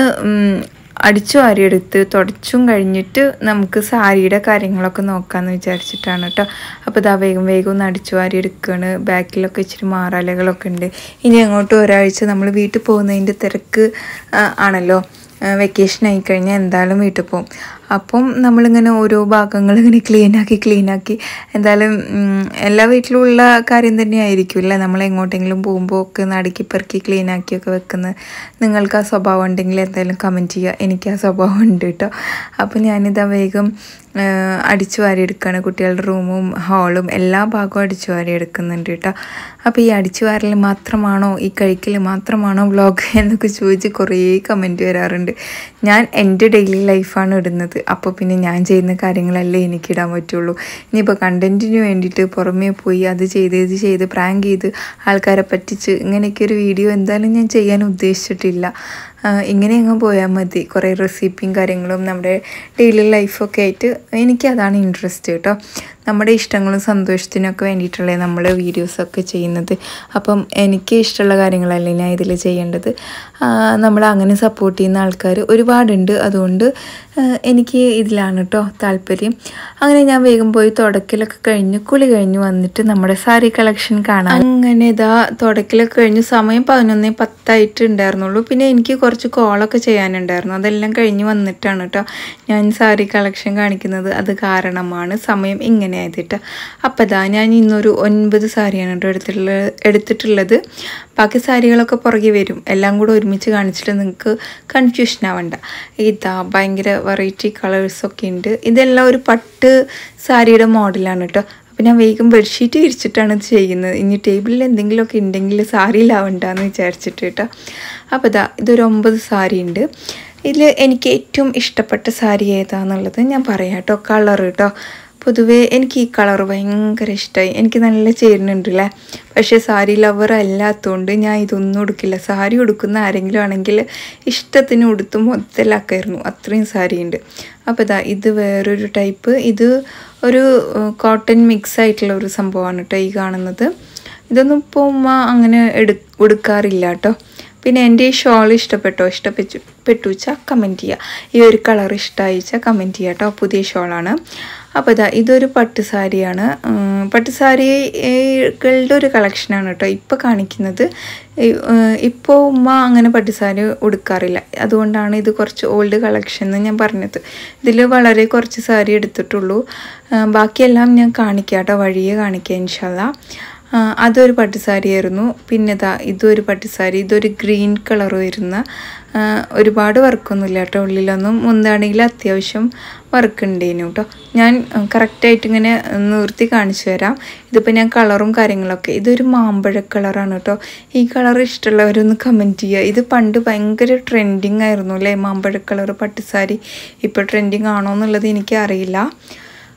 അടിച്ചു വാരിയെടുത്ത് തുടച്ചും കഴിഞ്ഞിട്ട് നമുക്ക് സാരിയുടെ കാര്യങ്ങളൊക്കെ നോക്കാമെന്ന് വിചാരിച്ചിട്ടാണ് കേട്ടോ. അപ്പോൾ ഇതാ വേഗം വേഗം ഒന്ന് അടിച്ചു വാരി എടുക്കുകയാണ്. ബാക്കിലൊക്കെ ഇച്ചിരി മാറാലകളൊക്കെ ഉണ്ട്. ഇനി അങ്ങോട്ട് ഒരാഴ്ച നമ്മൾ വീട്ടിൽ പോകുന്നതിൻ്റെ തിരക്ക് ആണല്ലോ. വെക്കേഷൻ ആയിക്കഴിഞ്ഞാൽ എന്തായാലും വീട്ടിൽ പോകും. അപ്പം നമ്മളിങ്ങനെ ഓരോ ഭാഗങ്ങൾ ഇങ്ങനെ ക്ലീനാക്കി ക്ലീനാക്കി എന്തായാലും എല്ലാ വീട്ടിലുള്ള കാര്യം തന്നെ ആയിരിക്കുമല്ലേ, നമ്മൾ എങ്ങോട്ടെങ്കിലും പോകുമ്പോൾ ഒക്കെ നടുക്കി പെറുക്കി ക്ലീനാക്കിയൊക്കെ വെക്കുന്നത്. നിങ്ങൾക്ക് ആ സ്വഭാവം ഉണ്ടെങ്കിൽ എന്തായാലും കമൻറ്റ് ചെയ്യുക, എനിക്ക് ആ സ്വഭാവം ഉണ്ട് കേട്ടോ. അപ്പോൾ ഞാനിതാ വേഗം അടിച്ചു വാരി എടുക്കുകയാണ്. കുട്ടികളുടെ റൂമും ഹാളും എല്ലാ ഭാഗവും അടിച്ചു വാരി എടുക്കുന്നുണ്ട് കേട്ടോ. അപ്പോൾ ഈ അടിച്ചു വാരൽ മാത്രമാണോ, ഈ കഴിക്കൽ മാത്രമാണോ വ്ളോഗ് എന്നൊക്കെ ചോദിച്ച് കുറേ കമൻറ്റ് വരാറുണ്ട്. ഞാൻ എൻ്റെ ഡെയിലി ലൈഫാണ് ഇടുന്നത്, അപ്പോൾ പിന്നെ ഞാൻ ചെയ്യുന്ന കാര്യങ്ങളല്ലേ എനിക്കിടാൻ പറ്റുള്ളൂ. ഇനിയിപ്പോൾ കണ്ടൻറ്റിന് വേണ്ടിയിട്ട് പുറമേ പോയി അത് ചെയ്ത് ഇത് ചെയ്ത് പ്രാങ്ക് ചെയ്ത് ആൾക്കാരെ പറ്റിച്ച് ഇങ്ങനെയൊക്കെ ഒരു വീഡിയോ എന്തായാലും ഞാൻ ചെയ്യാൻ ഉദ്ദേശിച്ചിട്ടില്ല. ഇങ്ങനെ അങ്ങ് പോയാൽ മതി. കുറേ റെസിപ്പിയും കാര്യങ്ങളും നമ്മുടെ ഡെയിലി ലൈഫൊക്കെ ആയിട്ട് എനിക്കതാണ് ഇൻട്രസ്റ്റ് കേട്ടോ. നമ്മുടെ ഇഷ്ടങ്ങളും സന്തോഷത്തിനൊക്കെ വേണ്ടിയിട്ടുള്ള നമ്മൾ വീഡിയോസൊക്കെ ചെയ്യുന്നത്. അപ്പം എനിക്ക് ഇഷ്ടമുള്ള കാര്യങ്ങളല്ലേ ഞാൻ ഇതിൽ ചെയ്യേണ്ടത്. നമ്മൾ അങ്ങനെ സപ്പോർട്ട് ചെയ്യുന്ന ആൾക്കാർ ഒരുപാടുണ്ട്, അതുകൊണ്ട് എനിക്ക് ഇതിലാണ് കേട്ടോ താല്പര്യം. അങ്ങനെ ഞാൻ വേഗം പോയി തുടക്കലൊക്കെ കഴിഞ്ഞ് കുളി കഴിഞ്ഞ് വന്നിട്ട് നമ്മുടെ സാരി കളക്ഷൻ കാണാം. അങ്ങനെ ഇതാ തുടക്കലൊക്കെ കഴിഞ്ഞ് സമയം പതിനൊന്ന് പത്തായിട്ട് ഉണ്ടായിരുന്നുള്ളൂ. പിന്നെ എനിക്ക് കുറച്ച് കോളൊക്കെ ചെയ്യാനുണ്ടായിരുന്നു, അതെല്ലാം കഴിഞ്ഞ് വന്നിട്ടാണ് കേട്ടോ ഞാൻ സാരി കളക്ഷൻ കാണിക്കുന്നത്. അത് കാരണമാണ് സമയം ഇങ്ങനെ ആയതിട്ട്. അപ്പോൾ ഇതാ ഞാൻ ഇന്നൊരു ഒൻപത് സാരിയാണ് കേട്ടോ എടുത്തിട്ടുള്ളത് എടുത്തിട്ടുള്ളത് ബാക്കി സാരികളൊക്കെ പുറകെ വരും. എല്ലാം കൂടെ ഒരുമിച്ച് കാണിച്ചിട്ട് നിങ്ങൾക്ക് കൺഫ്യൂഷൻ ആവണ്ട. ഇതാ ഭയങ്കര വെറൈറ്റി കളേഴ്സൊക്കെ ഉണ്ട്. ഇതെല്ലാം ഒരു പട്ട് സാരിയുടെ മോഡലാണ് കേട്ടോ. അപ്പോൾ ഞാൻ വേഗം ബെഡ്ഷീറ്റ് വിരിച്ചിട്ടാണ് ഇത് ചെയ്യുന്നത്. ഇനി ടേബിളിൽ എന്തെങ്കിലുമൊക്കെ ഉണ്ടെങ്കിൽ സാരിയിലാവണ്ടെന്ന് വിചാരിച്ചിട്ട് കേട്ടോ. അപ്പോൾ ഇതാ ഇതൊരു ഒമ്പത് സാരി ഉണ്ട്. ഇതിൽ എനിക്ക് ഏറ്റവും ഇഷ്ടപ്പെട്ട സാരി ഏതാണെന്നുള്ളത് ഞാൻ പറയാം കേട്ടോ. കളർ കേട്ടോ, പൊതുവേ എനിക്ക് ഈ കളർ ഭയങ്കര ഇഷ്ടമായി, എനിക്ക് നല്ല ചേരുന്നുണ്ടല്ലേ. പക്ഷേ സാരി ലവർ അല്ലാത്തതുകൊണ്ട് ഞാൻ ഇതൊന്നും ഉടുക്കില്ല. സാരി ഉടുക്കുന്ന ആരെങ്കിലും ആണെങ്കിൽ ഇഷ്ടത്തിന് ഉടുത്ത് മൊത്തലാക്കായിരുന്നു, അത്രയും സാരി ഉണ്ട്. അപ്പോൾ ഇതാ ഇത് വേറൊരു ടൈപ്പ്, ഇത് ഒരു കോട്ടൺ മിക്സ് ആയിട്ടുള്ള ഒരു സംഭവമാണ് കേട്ടോ ഈ കാണുന്നത്. ഇതൊന്നും ഇപ്പോൾ ഉമ്മ അങ്ങനെ എടു ഉടുക്കാറില്ല കേട്ടോ. പിന്നെ എൻ്റെ ഈ ഷോൾ ഇഷ്ടപ്പെട്ടോ, ഇഷ്ടപ്പെട്ടു പെട്ടു വെച്ചാൽ കമൻറ്റ് ചെയ്യുക. ഈ ഒരു കളർ ഇഷ്ടമായി വെച്ചാൽ കമൻറ്റ് ചെയ്യുക കേട്ടോ. പുതിയ ഷോളാണ്. അപ്പോൾ ഇതാ ഇതൊരു പട്ടുസാരിയാണ്. പട്ടുസാരികളുടെ ഒരു കളക്ഷനാണ് കേട്ടോ ഇപ്പോൾ കാണിക്കുന്നത്. ഇപ്പോൾ ഉമ്മ അങ്ങനെ പട്ടുസാരി ഉടുക്കാറില്ല, അതുകൊണ്ടാണ് ഇത് കുറച്ച് ഓൾഡ് കളക്ഷൻ എന്ന് ഞാൻ പറഞ്ഞത്. ഇതിൽ വളരെ കുറച്ച് സാരി എടുത്തിട്ടുള്ളൂ, ബാക്കിയെല്ലാം ഞാൻ കാണിക്കാം കേട്ടോ, വഴിയെ കാണിക്കാം ഇൻഷാ അല്ലാ. അതൊരു പട്ടുസാരിയായിരുന്നു. പിന്നെ ഇതാ ഇതൊരു പട്ടുസാരി, ഇതൊരു ഗ്രീൻ കളർ വരുന്ന, ഒരുപാട് വർക്കൊന്നുമില്ല കേട്ടോ ഉള്ളിലൊന്നും. മുന്താണെങ്കിൽ അത്യാവശ്യം വർക്ക് ഉണ്ടേനു കേട്ടോ. ഞാൻ കറക്റ്റായിട്ട് ഇങ്ങനെ നിർത്തി കാണിച്ചു തരാം. ഇതിപ്പോൾ ഞാൻ കളറും കാര്യങ്ങളൊക്കെ, ഇതൊരു മാമ്പഴ കളറാണ് കേട്ടോ. ഈ കളർ ഇഷ്ടമുള്ളവരൊന്ന് കമൻറ്റ് ചെയ്യുക. ഇത് പണ്ട് ഭയങ്കര ട്രെൻഡിങ് ആയിരുന്നു അല്ലേ മാമ്പഴ കളർ പട്ടുസാരി. ഇപ്പോൾ ട്രെൻഡിങ് ആണോ എന്നുള്ളത് എനിക്കറിയില്ല.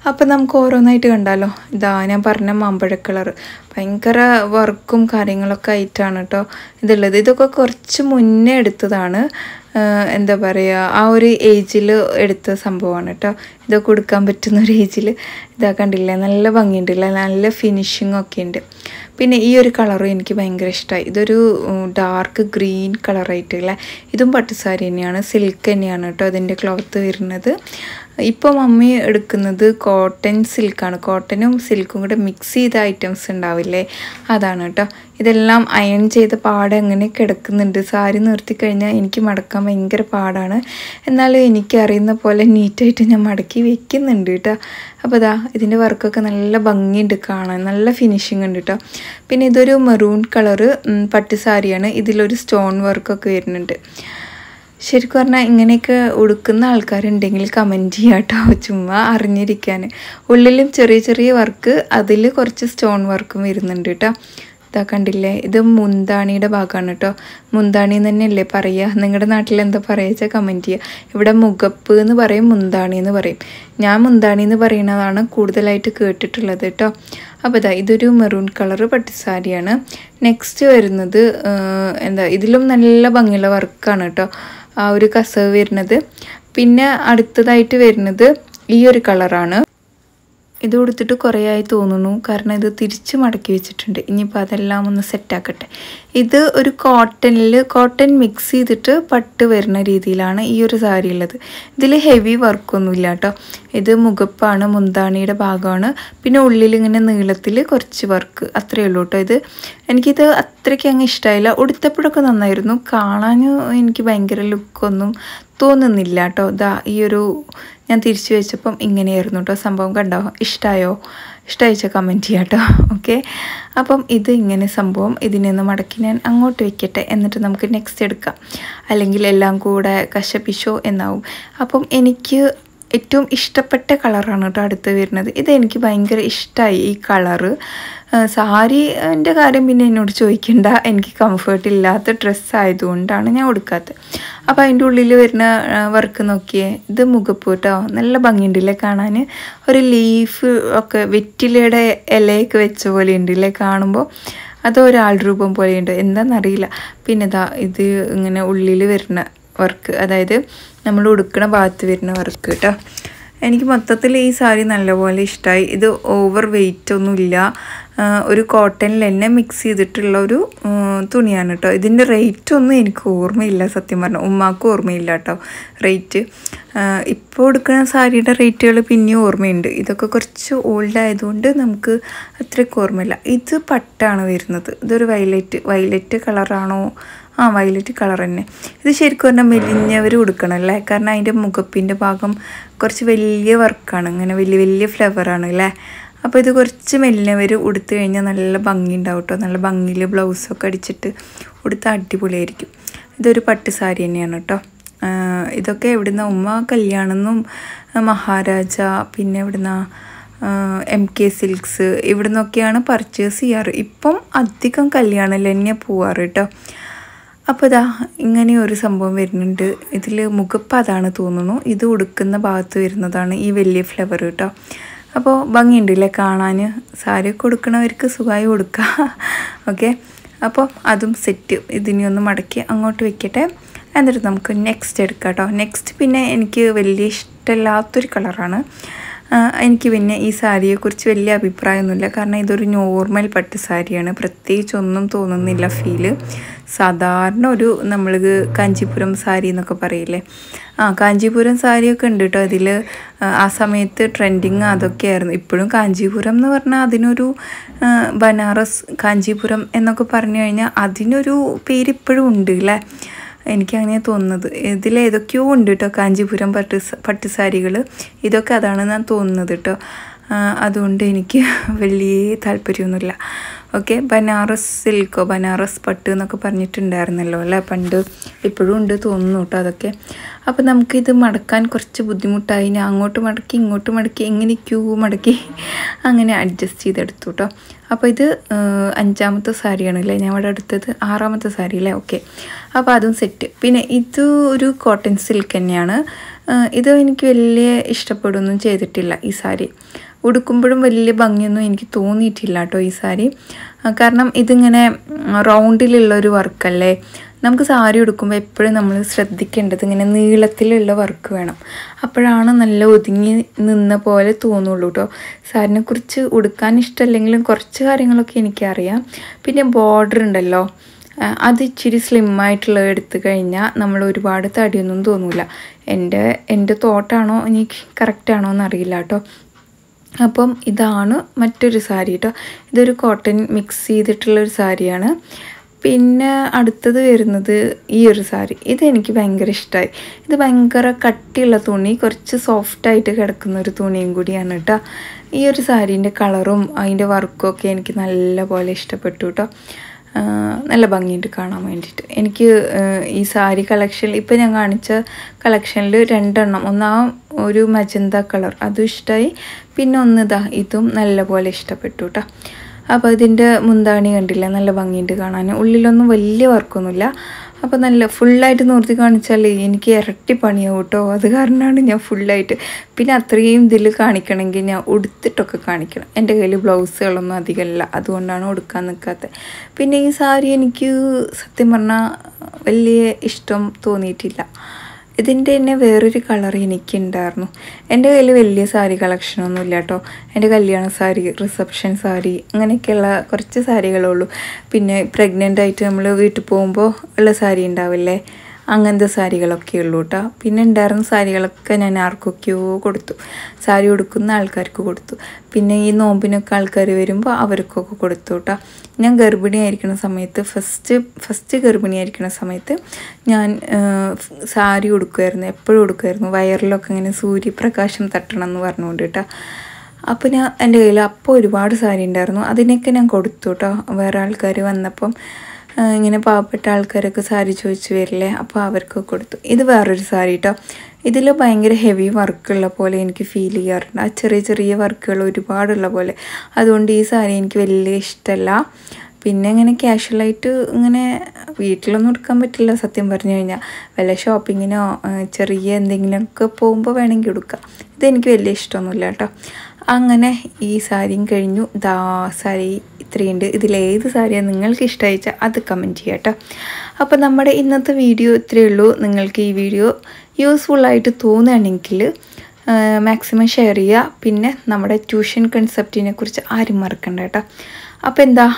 അപ്പം നമുക്ക് ഓരോന്നായിട്ട് കണ്ടാലോ. ഇതാ ഞാൻ പറഞ്ഞ മാമ്പഴ കളർ ഭയങ്കര വർക്കും കാര്യങ്ങളൊക്കെ ആയിട്ടാണ് കേട്ടോ ഇതുള്ളത്. ഇതൊക്കെ കുറച്ച് മുന്നേ എടുത്തതാണ്. എന്താ പറയുക, ആ ഒരു ഏജിൽ എടുത്ത സംഭവമാണ് കേട്ടോ. ഇതൊക്കെ കൊടുക്കാൻ പറ്റുന്ന ഒരു ഏജിൽ. ഇതാ കണ്ടില്ലേ, നല്ല ഭംഗിയുണ്ടല്ലേ, നല്ല ഫിനിഷിങ് ഒക്കെ ഉണ്ട്. പിന്നെ ഈ ഒരു കളറും എനിക്ക് ഭയങ്കര ഇഷ്ടമായി. ഇതൊരു ഡാർക്ക് ഗ്രീൻ കളറായിട്ടുള്ള, ഇതും പട്ടുസാരി തന്നെയാണ്, സിൽക്ക് തന്നെയാണ് കേട്ടോ അതിൻ്റെ ക്ലോത്ത് വരുന്നത്. ഇപ്പോൾ മമ്മി എടുക്കുന്നത് കോട്ടൺ സിൽക്കാണ്. കോട്ടനും സിൽക്കും കൂടെ മിക്സ് ചെയ്ത ഐറ്റംസ് ഉണ്ടാവില്ലേ, അതാണ് കേട്ടോ. ഇതെല്ലാം അയൺ ചെയ്ത പാട് എങ്ങനെ കിടക്കുന്നുണ്ട്. സാരി നിർത്തി കഴിഞ്ഞാൽ എനിക്ക് മടക്കാൻ ഭയങ്കര പാടാണ്. എന്നാലും എനിക്കറിയുന്ന പോലെ നീറ്റായിട്ട് ഞാൻ മടക്കി വെക്കുന്നുണ്ട് കേട്ടോ. അപ്പോൾ ഇതാ ഇതിൻ്റെ വർക്കൊക്കെ നല്ല ഭംഗിയുണ്ട് കാണാൻ, നല്ല ഫിനിഷിങ് ഉണ്ട് കേട്ടോ. പിന്നെ ഇതൊരു മെറൂൺ കളറ് പട്ടുസാരിയാണ്. ഇതിലൊരു സ്റ്റോൺ വർക്കൊക്കെ വരുന്നുണ്ട്. ശരിക്കും പറഞ്ഞാൽ ഇങ്ങനെയൊക്കെ ഉടുക്കുന്ന ആൾക്കാരുണ്ടെങ്കിൽ കമൻറ്റ് ചെയ്യാം കേട്ടോ, ചുമ്മാ അറിഞ്ഞിരിക്കാൻ. ഉള്ളിലും ചെറിയ ചെറിയ വർക്ക്, അതിൽ കുറച്ച് സ്റ്റോൺ വർക്കും വരുന്നുണ്ട് കേട്ടോ. ഇതാ കണ്ടില്ലേ, ഇത് മുന്താണിയുടെ ഭാഗമാണ് കേട്ടോ. മുന്താണി എന്ന് തന്നെയല്ലേ പറയുക? നിങ്ങളുടെ നാട്ടിൽ എന്താ പറയുക വെച്ചാൽ കമൻറ്റ് ചെയ്യുക. ഇവിടെ മുഖപ്പ് എന്ന് പറയും, മുന്താണി എന്ന് പറയും. ഞാൻ മുന്താണി എന്ന് പറയുന്നതാണ് കൂടുതലായിട്ട് കേട്ടിട്ടുള്ളത് കേട്ടോ. അപ്പോൾ ഇതാ ഇതൊരു മെറൂൺ കളറ് പട്ടുസാരിയാണ്. നെക്സ്റ്റ് വരുന്നത് എന്താ, ഇതിലും നല്ല ഭംഗിയുള്ള വർക്കാണ് കേട്ടോ ആ ഒരു കസവ് വരുന്നത്. പിന്നെ അടുത്തതായിട്ട് വരുന്നത് ഈ ഒരു കളറാണ്. ഇത് കൊടുത്തിട്ട് കുറേ ആയി തോന്നുന്നു, കാരണം ഇത് തിരിച്ച് മടക്കി വെച്ചിട്ടുണ്ട്. ഇനിയിപ്പോൾ അതെല്ലാം ഒന്ന് സെറ്റാക്കട്ടെ. ഇത് ഒരു കോട്ടണിൽ കോട്ടൺ മിക്സ് ചെയ്തിട്ട് പട്ട് വരുന്ന രീതിയിലാണ് ഈ ഒരു സാരി ഉള്ളത്. ഇതിൽ ഹെവി വർക്കൊന്നുമില്ല കേട്ടോ. ഇത് മുഖപ്പാണ്, മുന്താണിയുടെ ഭാഗമാണ്. പിന്നെ ഉള്ളിൽ ഇങ്ങനെ നീളത്തിൽ കുറച്ച് വർക്ക്, അത്രയേ ഉള്ളൂ കേട്ടോ. ഇത് എനിക്കിത് അത്രയ്ക്ക് അങ്ങ് ഇഷ്ടമായില്ല. ഉടുത്തപ്പോഴൊക്കെ നന്നായിരുന്നു, കാണാൻ എനിക്ക് ഭയങ്കര ലുക്കൊന്നും തോന്നുന്നില്ല കേട്ടോ. ഇതാ ഈ ഒരു ഞാൻ തിരിച്ചു വെച്ചപ്പം ഇങ്ങനെയായിരുന്നു കേട്ടോ സംഭവം. കണ്ടോ, ഇഷ്ടമായോ? ഇഷ്ടമായിച്ച കമൻറ്റ് ചെയ്യാം കേട്ടോ. ഓക്കെ, അപ്പം ഇത് ഇങ്ങനെ സംഭവം. ഇതിനെ ഒന്ന് മടക്കി ഞാൻ അങ്ങോട്ട് വെക്കട്ടെ, എന്നിട്ട് നമുക്ക് നെക്സ്റ്റ് എടുക്കാം. അല്ലെങ്കിൽ എല്ലാം കൂടെ കശപിശോ എന്നാവും. അപ്പം എനിക്ക് ഏറ്റവും ഇഷ്ടപ്പെട്ട കളറാണ് കേട്ടോ അടുത്ത് വരുന്നത്. ഇതെനിക്ക് ഭയങ്കര ഇഷ്ടമായി ഈ കളറ്. സാരിൻ്റെ കാര്യം പിന്നെ എന്നോട് ചോദിക്കണ്ട, എനിക്ക് കംഫേർട്ട് ഇല്ലാത്ത ഡ്രസ്സ് ആയതുകൊണ്ടാണ് ഞാൻ കൊടുക്കാത്തത്. അപ്പോൾ അതിൻ്റെ ഉള്ളിൽ വരുന്ന വർക്ക് നോക്കിയേ, ഇത് മുഖപ്പ് കേട്ടോ, നല്ല ഭംഗിയുണ്ടല്ലേ കാണാൻ. ഒരു ലീഫ് ഒക്കെ വെറ്റിലയുടെ ഇലയൊക്കെ വെച്ച പോലെ ഉണ്ടല്ലേ കാണുമ്പോൾ. അതൊരാൾ രൂപം പോലെയുണ്ട്, എന്താണെന്നറിയില്ല. പിന്നെ ഇതാ ഇത് ഇങ്ങനെ ഉള്ളിൽ വരുന്ന വർക്ക്, അതായത് നമ്മൾ ഉടുക്കണ ഭാഗത്ത് വരുന്ന വർക്ക് കേട്ടോ. എനിക്ക് മൊത്തത്തിൽ ഈ സാരി നല്ലപോലെ ഇഷ്ടമായി. ഇത് ഓവർ വെയിറ്റ് ഒന്നുമില്ല, ഒരു കോട്ടണിൽ തന്നെ മിക്സ് ചെയ്തിട്ടുള്ള ഒരു തുണിയാണ് കേട്ടോ. ഇതിൻ്റെ റേറ്റ് ഒന്നും എനിക്ക് ഓർമ്മയില്ല സത്യം പറഞ്ഞാൽ, ഉമ്മാക്കും ഓർമ്മയില്ല കേട്ടോ റേറ്റ്. ഇപ്പോൾ എടുക്കുന്ന സാരിയുടെ റേറ്റുകൾ പിന്നെയും ഓർമ്മയുണ്ട്. ഇതൊക്കെ കുറച്ച് ഓൾഡ് ആയതുകൊണ്ട് നമുക്ക് അത്രയ്ക്ക് ഓർമ്മയില്ല. ഇത് പട്ടാണ് വരുന്നത്. ഇതൊരു വയലറ്റ് വയലറ്റ് കളറാണോ? ആ വയലറ്റ് കളർ തന്നെ. ഇത് ശരിക്കും പറഞ്ഞാൽ മെലിഞ്ഞവർ കൊടുക്കണമല്ലേ, കാരണം അതിൻ്റെ മുഖപ്പിൻ്റെ ഭാഗം കുറച്ച് വലിയ വർക്കാണ്, ഇങ്ങനെ വലിയ വലിയ ഫ്ലവറാണ് അല്ലേ. അപ്പോൾ ഇത് കുറച്ച് മെലിഞ്ഞവർ ഉടുത്തു കഴിഞ്ഞാൽ നല്ല ഭംഗി ഉണ്ടാവും കേട്ടോ. നല്ല ഭംഗിയിൽ ബ്ലൗസൊക്കെ അടിച്ചിട്ട് ഉടുത്താൽ അടിപൊളിയായിരിക്കും. ഇതൊരു പട്ട് സാരി തന്നെയാണ് കേട്ടോ. ഇതൊക്കെ എവിടുന്ന ഉമ്മ കല്യാണമെന്നും മഹാരാജ, പിന്നെ എവിടുന്ന എം കെ സിൽക്സ്, ഇവിടെ നിന്നൊക്കെയാണ് പർച്ചേസ് ചെയ്യാറ്. ഇപ്പം അധികം കല്യാണത്തിൽ തന്നെ പോവാറ് കേട്ടോ. അപ്പോൾ ഇതാ ഇങ്ങനെ ഒരു സംഭവം വരുന്നുണ്ട്. ഇതിൽ മുഖപ്പ് അതാണ് തോന്നുന്നു. ഇത് ഉടുക്കുന്ന ഭാഗത്ത് വരുന്നതാണ് ഈ വലിയ ഫ്ലവർ കേട്ടോ. അപ്പോൾ ഭംഗിയുണ്ടല്ലേ കാണാൻ. സാരി കൊടുക്കണവർക്ക് സുഖമായി കൊടുക്കുക. ഓക്കെ, അപ്പോൾ അതും സെറ്റ്. ഇതിനെ ഒന്ന് മടക്കി അങ്ങോട്ട് വെക്കട്ടെ, എന്നിട്ട് നമുക്ക് നെക്സ്റ്റ് എടുക്കാം കേട്ടോ. നെക്സ്റ്റ് പിന്നെ എനിക്ക് വലിയ ഇഷ്ടമില്ലാത്തൊരു കളറാണ്. എനിക്ക് പിന്നെ ഈ സാരിയെക്കുറിച്ച് വലിയ അഭിപ്രായമൊന്നുമില്ല, കാരണം ഇതൊരു നോർമൽ പട്ട് സാരിയാണ്. പ്രത്യേകിച്ചൊന്നും തോന്നുന്നില്ല ഫീല്. സാധാരണ ഒരു നമ്മൾ കാഞ്ചീപുരം സാരി എന്നൊക്കെ പറയില്ലേ, ആ കാഞ്ചീപുരം സാരിയൊക്കെ ഉണ്ട് കേട്ടോ ഇതിൽ. ആ സമയത്ത് ട്രെൻഡിങ് അതൊക്കെയായിരുന്നു. ഇപ്പോഴും കാഞ്ചീപുരം എന്ന് പറഞ്ഞാൽ അതിനൊരു ബനാറസ് കാഞ്ചീപുരം എന്നൊക്കെ പറഞ്ഞു കഴിഞ്ഞാൽ അതിനൊരു പേര് ഇപ്പോഴും ഉണ്ട് അല്ലേ, എനിക്കങ്ങനെ തോന്നുന്നത്. ഇതിലേതൊക്കെയോ ഉണ്ട് കേട്ടോ കാഞ്ചീപുരം പട്ട് പട്ടുസാരികൾ. ഇതൊക്കെ അതാണ് ഞാൻ തോന്നുന്നത് കേട്ടോ. അതുകൊണ്ട് എനിക്ക് വലിയ താല്പര്യമൊന്നുമില്ല. ഓക്കെ, ബനാറസ് സിൽക്കോ ബനാറസ് പട്ട് എന്നൊക്കെ പറഞ്ഞിട്ടുണ്ടായിരുന്നല്ലോ അല്ലേ പണ്ട്, ഇപ്പോഴും ഉണ്ട് തോന്നുന്നു കേട്ടോ അതൊക്കെ. അപ്പോൾ നമുക്കിത് മടക്കാൻ കുറച്ച് ബുദ്ധിമുട്ടായി. ഞാൻ അങ്ങോട്ട് മടക്കി ഇങ്ങോട്ട് മടക്കി എങ്ങനെ ക്യൂ മടക്കി അങ്ങനെ അഡ്ജസ്റ്റ് ചെയ്തെടുത്തു കേട്ടോ. അപ്പോൾ ഇത് അഞ്ചാമത്തെ സാരിയാണ് അല്ലേ ഞാൻ ഇവിടെ എടുത്തത്, ആറാമത്തെ സാരി അല്ലേ. ഓക്കെ, അപ്പോൾ അതും സെറ്റ്. പിന്നെ ഇത് ഒരു കോട്ടൺ സിൽക്ക് തന്നെയാണ്. ഇത് എനിക്ക് വലിയ ഇഷ്ടപ്പെടുകയൊന്നും ചെയ്തിട്ടില്ല ഈ സാരി. ഉടുക്കുമ്പോഴും വലിയ ഭംഗിയൊന്നും എനിക്ക് തോന്നിയിട്ടില്ല കേട്ടോ ഈ സാരി. കാരണം ഇതിങ്ങനെ റൗണ്ടിലുള്ള ഒരു വർക്കല്ലേ. നമുക്ക് സാരി ഉടുക്കുമ്പോൾ എപ്പോഴും നമ്മൾ ശ്രദ്ധിക്കേണ്ടത് ഇങ്ങനെ നീളത്തിലുള്ള വർക്ക് വേണം. അപ്പോഴാണ് നല്ല ഒതുങ്ങി നിന്ന പോലെ തോന്നുള്ളൂ കേട്ടോ. സാരിനെ കുറിച്ച് ഉടുക്കാൻ ഇഷ്ടമല്ലെങ്കിലും കുറച്ച് കാര്യങ്ങളൊക്കെ എനിക്കറിയാം. പിന്നെ ബോർഡർ ഉണ്ടല്ലോ, അത് ഇച്ചിരി സ്ലിമ്മായിട്ടുള്ളത് എടുത്തു കഴിഞ്ഞാൽ നമ്മൾ ഒരുപാട് തടിയൊന്നും തോന്നില്ല. എൻ്റെ എൻ്റെ തോട്ടാണോ ഇനി കറക്റ്റാണോ എന്നറിയില്ല കേട്ടോ. അപ്പം ഇതാണ് മറ്റൊരു സാരി കേട്ടോ. ഇതൊരു കോട്ടൺ മിക്സ് ചെയ്തിട്ടുള്ളൊരു സാരിയാണ്. പിന്നെ അടുത്തത് വരുന്നത് ഈ ഒരു സാരി. ഇതെനിക്ക് ഭയങ്കര ഇഷ്ടമായി. ഇത് ഭയങ്കര കട്ടിയുള്ള തുണി, കുറച്ച് സോഫ്റ്റായിട്ട് കിടക്കുന്ന ഒരു തുണിയും കൂടിയാണ് കേട്ടോ. ഈ ഒരു സാരീൻ്റെ കളറും അതിൻ്റെ വർക്കും ഒക്കെ എനിക്ക് നല്ല പോലെ ഇഷ്ടപ്പെട്ടു കേട്ടോ. നല്ല ഭംഗിയുണ്ട് കാണാൻ വേണ്ടിയിട്ട്. എനിക്ക് ഈ സാരി കളക്ഷനിൽ ഇപ്പോൾ ഞാൻ കാണിച്ച കളക്ഷനിൽ രണ്ടെണ്ണം, ഒന്നാ ഒരു മജന്ത കളർ അതും ഇഷ്ടമായി, പിന്നെ ഒന്നിതാ ഇതും നല്ല പോലെ ഇഷ്ടപ്പെട്ടു കേട്ടോ. അപ്പോൾ ഇതിൻ്റെ മുന്താണി കണ്ടില്ല, നല്ല ഭംഗിയുണ്ട് കാണാൻ. ഉള്ളിലൊന്നും വലിയ വർക്കൊന്നുമില്ല. അപ്പോൾ നല്ല ഫുള്ളായിട്ട് നിർത്തി കാണിച്ചാൽ എനിക്ക് ഇരട്ടി പണിയാവും കേട്ടോ. അത് കാരണമാണ് ഞാൻ ഫുള്ളായിട്ട്. പിന്നെ അത്രയും ഇതിൽ കാണിക്കണമെങ്കിൽ ഞാൻ ഉടുത്തിട്ടൊക്കെ കാണിക്കണം. എൻ്റെ കയ്യിൽ ബ്ലൗസുകളൊന്നും അധികമല്ല, അതുകൊണ്ടാണ് ഉടുക്കാൻ നിൽക്കാത്തത്. പിന്നെ ഈ സാരി എനിക്ക് സത്യം പറഞ്ഞാൽ വലിയ ഇഷ്ടം തോന്നിയിട്ടില്ല. ഇതിൻ്റെ തന്നെ വേറൊരു കളർ എനിക്കുണ്ടായിരുന്നു. എൻ്റെ കയ്യിൽ വലിയ സാരി കളക്ഷനൊന്നും ഇല്ല കേട്ടോ. എൻ്റെ കല്യാണ സാരി, റിസപ്ഷൻ സാരി, അങ്ങനെയൊക്കെയുള്ള കുറച്ച് സാരികളേ ഉള്ളൂ. പിന്നെ പ്രഗ്നൻ്റ് ആയിട്ട് നമ്മൾ വീട്ടിൽ പോകുമ്പോൾ ഉള്ള സാരി ഉണ്ടാവില്ലേ, അങ്ങനത്തെ സാരികളൊക്കെ ഉള്ളൂ കേട്ടോ. പിന്നെ ഉണ്ടായിരുന്ന സാരികളൊക്കെ ഞാൻ ആർക്കൊക്കെയോ കൊടുത്തു. സാരി ഉടുക്കുന്ന ആൾക്കാർക്ക് കൊടുത്തു. പിന്നെ ഈ നോമ്പിനൊക്കെ ആൾക്കാർ വരുമ്പോൾ അവർക്കൊക്കെ കൊടുത്തു കേട്ടോ. ഞാൻ ഗർഭിണിയായിരിക്കുന്ന സമയത്ത് ഫസ്റ്റ് ഫസ്റ്റ് ഗർഭിണിയായിരിക്കുന്ന സമയത്ത് ഞാൻ സാരി ഉടുക്കുമായിരുന്നു, എപ്പോഴും ഉടുക്കുമായിരുന്നു. വയറിലൊക്കെ ഇങ്ങനെ സൂര്യപ്രകാശം തട്ടണം എന്ന് പറഞ്ഞുകൊണ്ട് കേട്ടോ. അപ്പോൾ ഞാൻ എൻ്റെ കയ്യിൽ അപ്പോൾ ഒരുപാട് സാരി ഉണ്ടായിരുന്നു. അതിനൊക്കെ ഞാൻ കൊടുത്തു കേട്ടോ. വേറെ ആൾക്കാർ വന്നപ്പം ഇങ്ങനെ പാവപ്പെട്ട ആൾക്കാരൊക്കെ സാരി ചോദിച്ചു വരില്ലേ, അപ്പോൾ അവർക്ക് കൊടുത്തു. ഇത് വേറൊരു സാരി കേട്ടോ. ഇതിൽ ഭയങ്കര ഹെവി വർക്കുള്ള പോലെ എനിക്ക് ഫീൽ ചെയ്യാറുണ്ട്. ആ ചെറിയ ചെറിയ വർക്കുകൾ ഒരുപാടുള്ള പോലെ. അതുകൊണ്ട് ഈ സാരി എനിക്ക് വലിയ ഇഷ്ടമല്ല. പിന്നെ ഇങ്ങനെ ക്യാഷ്വലായിട്ട് ഇങ്ങനെ വീട്ടിലൊന്നും എടുക്കാൻ പറ്റില്ല സത്യം പറഞ്ഞു കഴിഞ്ഞാൽ. വല്ല ഷോപ്പിങ്ങിനോ ചെറിയ എന്തെങ്കിലുമൊക്കെ പോകുമ്പോൾ വേണമെങ്കിൽ എടുക്കാം. ഇതെനിക്ക് വലിയ ഇഷ്ടമൊന്നുമില്ല കേട്ടോ. അങ്ങനെ ഈ സാരിയും കഴിഞ്ഞു. ദാ സാരി ഇത്രയുണ്ട്. ഇതിലേത് സാരിയാണ് നിങ്ങൾക്ക് ഇഷ്ടമായിച്ചാൽ അത് കമൻറ്റ് ചെയ്യാം കേട്ടോ. അപ്പോൾ നമ്മുടെ ഇന്നത്തെ വീഡിയോ ഇത്രയേ ഉള്ളൂ. നിങ്ങൾക്ക് ഈ വീഡിയോ യൂസ്ഫുള്ളായിട്ട് തോന്നുകയാണെങ്കിൽ മാക്സിമം ഷെയർ ചെയ്യുക. പിന്നെ നമ്മുടെ ട്യൂഷൻ കൺസെപ്റ്റിനെ കുറിച്ച് ആരും മറക്കണ്ട കേട്ടോ. അപ്പോൾ എന്താ,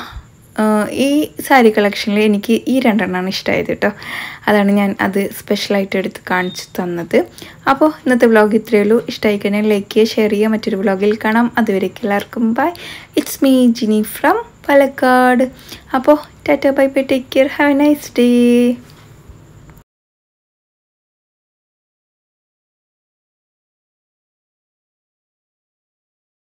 ഈ സാരി കളക്ഷനിൽ എനിക്ക് ഈ രണ്ടെണ്ണമാണ് ഇഷ്ടമായത് കേട്ടോ. അതാണ് ഞാൻ അത് സ്പെഷ്യലായിട്ട് എടുത്ത് കാണിച്ചു തന്നത്. അപ്പോൾ ഇന്നത്തെ വ്ളോഗ് ഇത്രയേ ഉള്ളൂ. ഇഷ്ടമായി കഴിഞ്ഞാൽ ലൈക്ക് ചെയ്യുക, ഷെയർ ചെയ്യുക. മറ്റൊരു വ്ളോഗിൽ കാണാം. അതുവരേക്കും എല്ലാവർക്കും bye. It's me Jini from Palakkad. അപ്പോൾ tata bye bye, take care, have a nice day.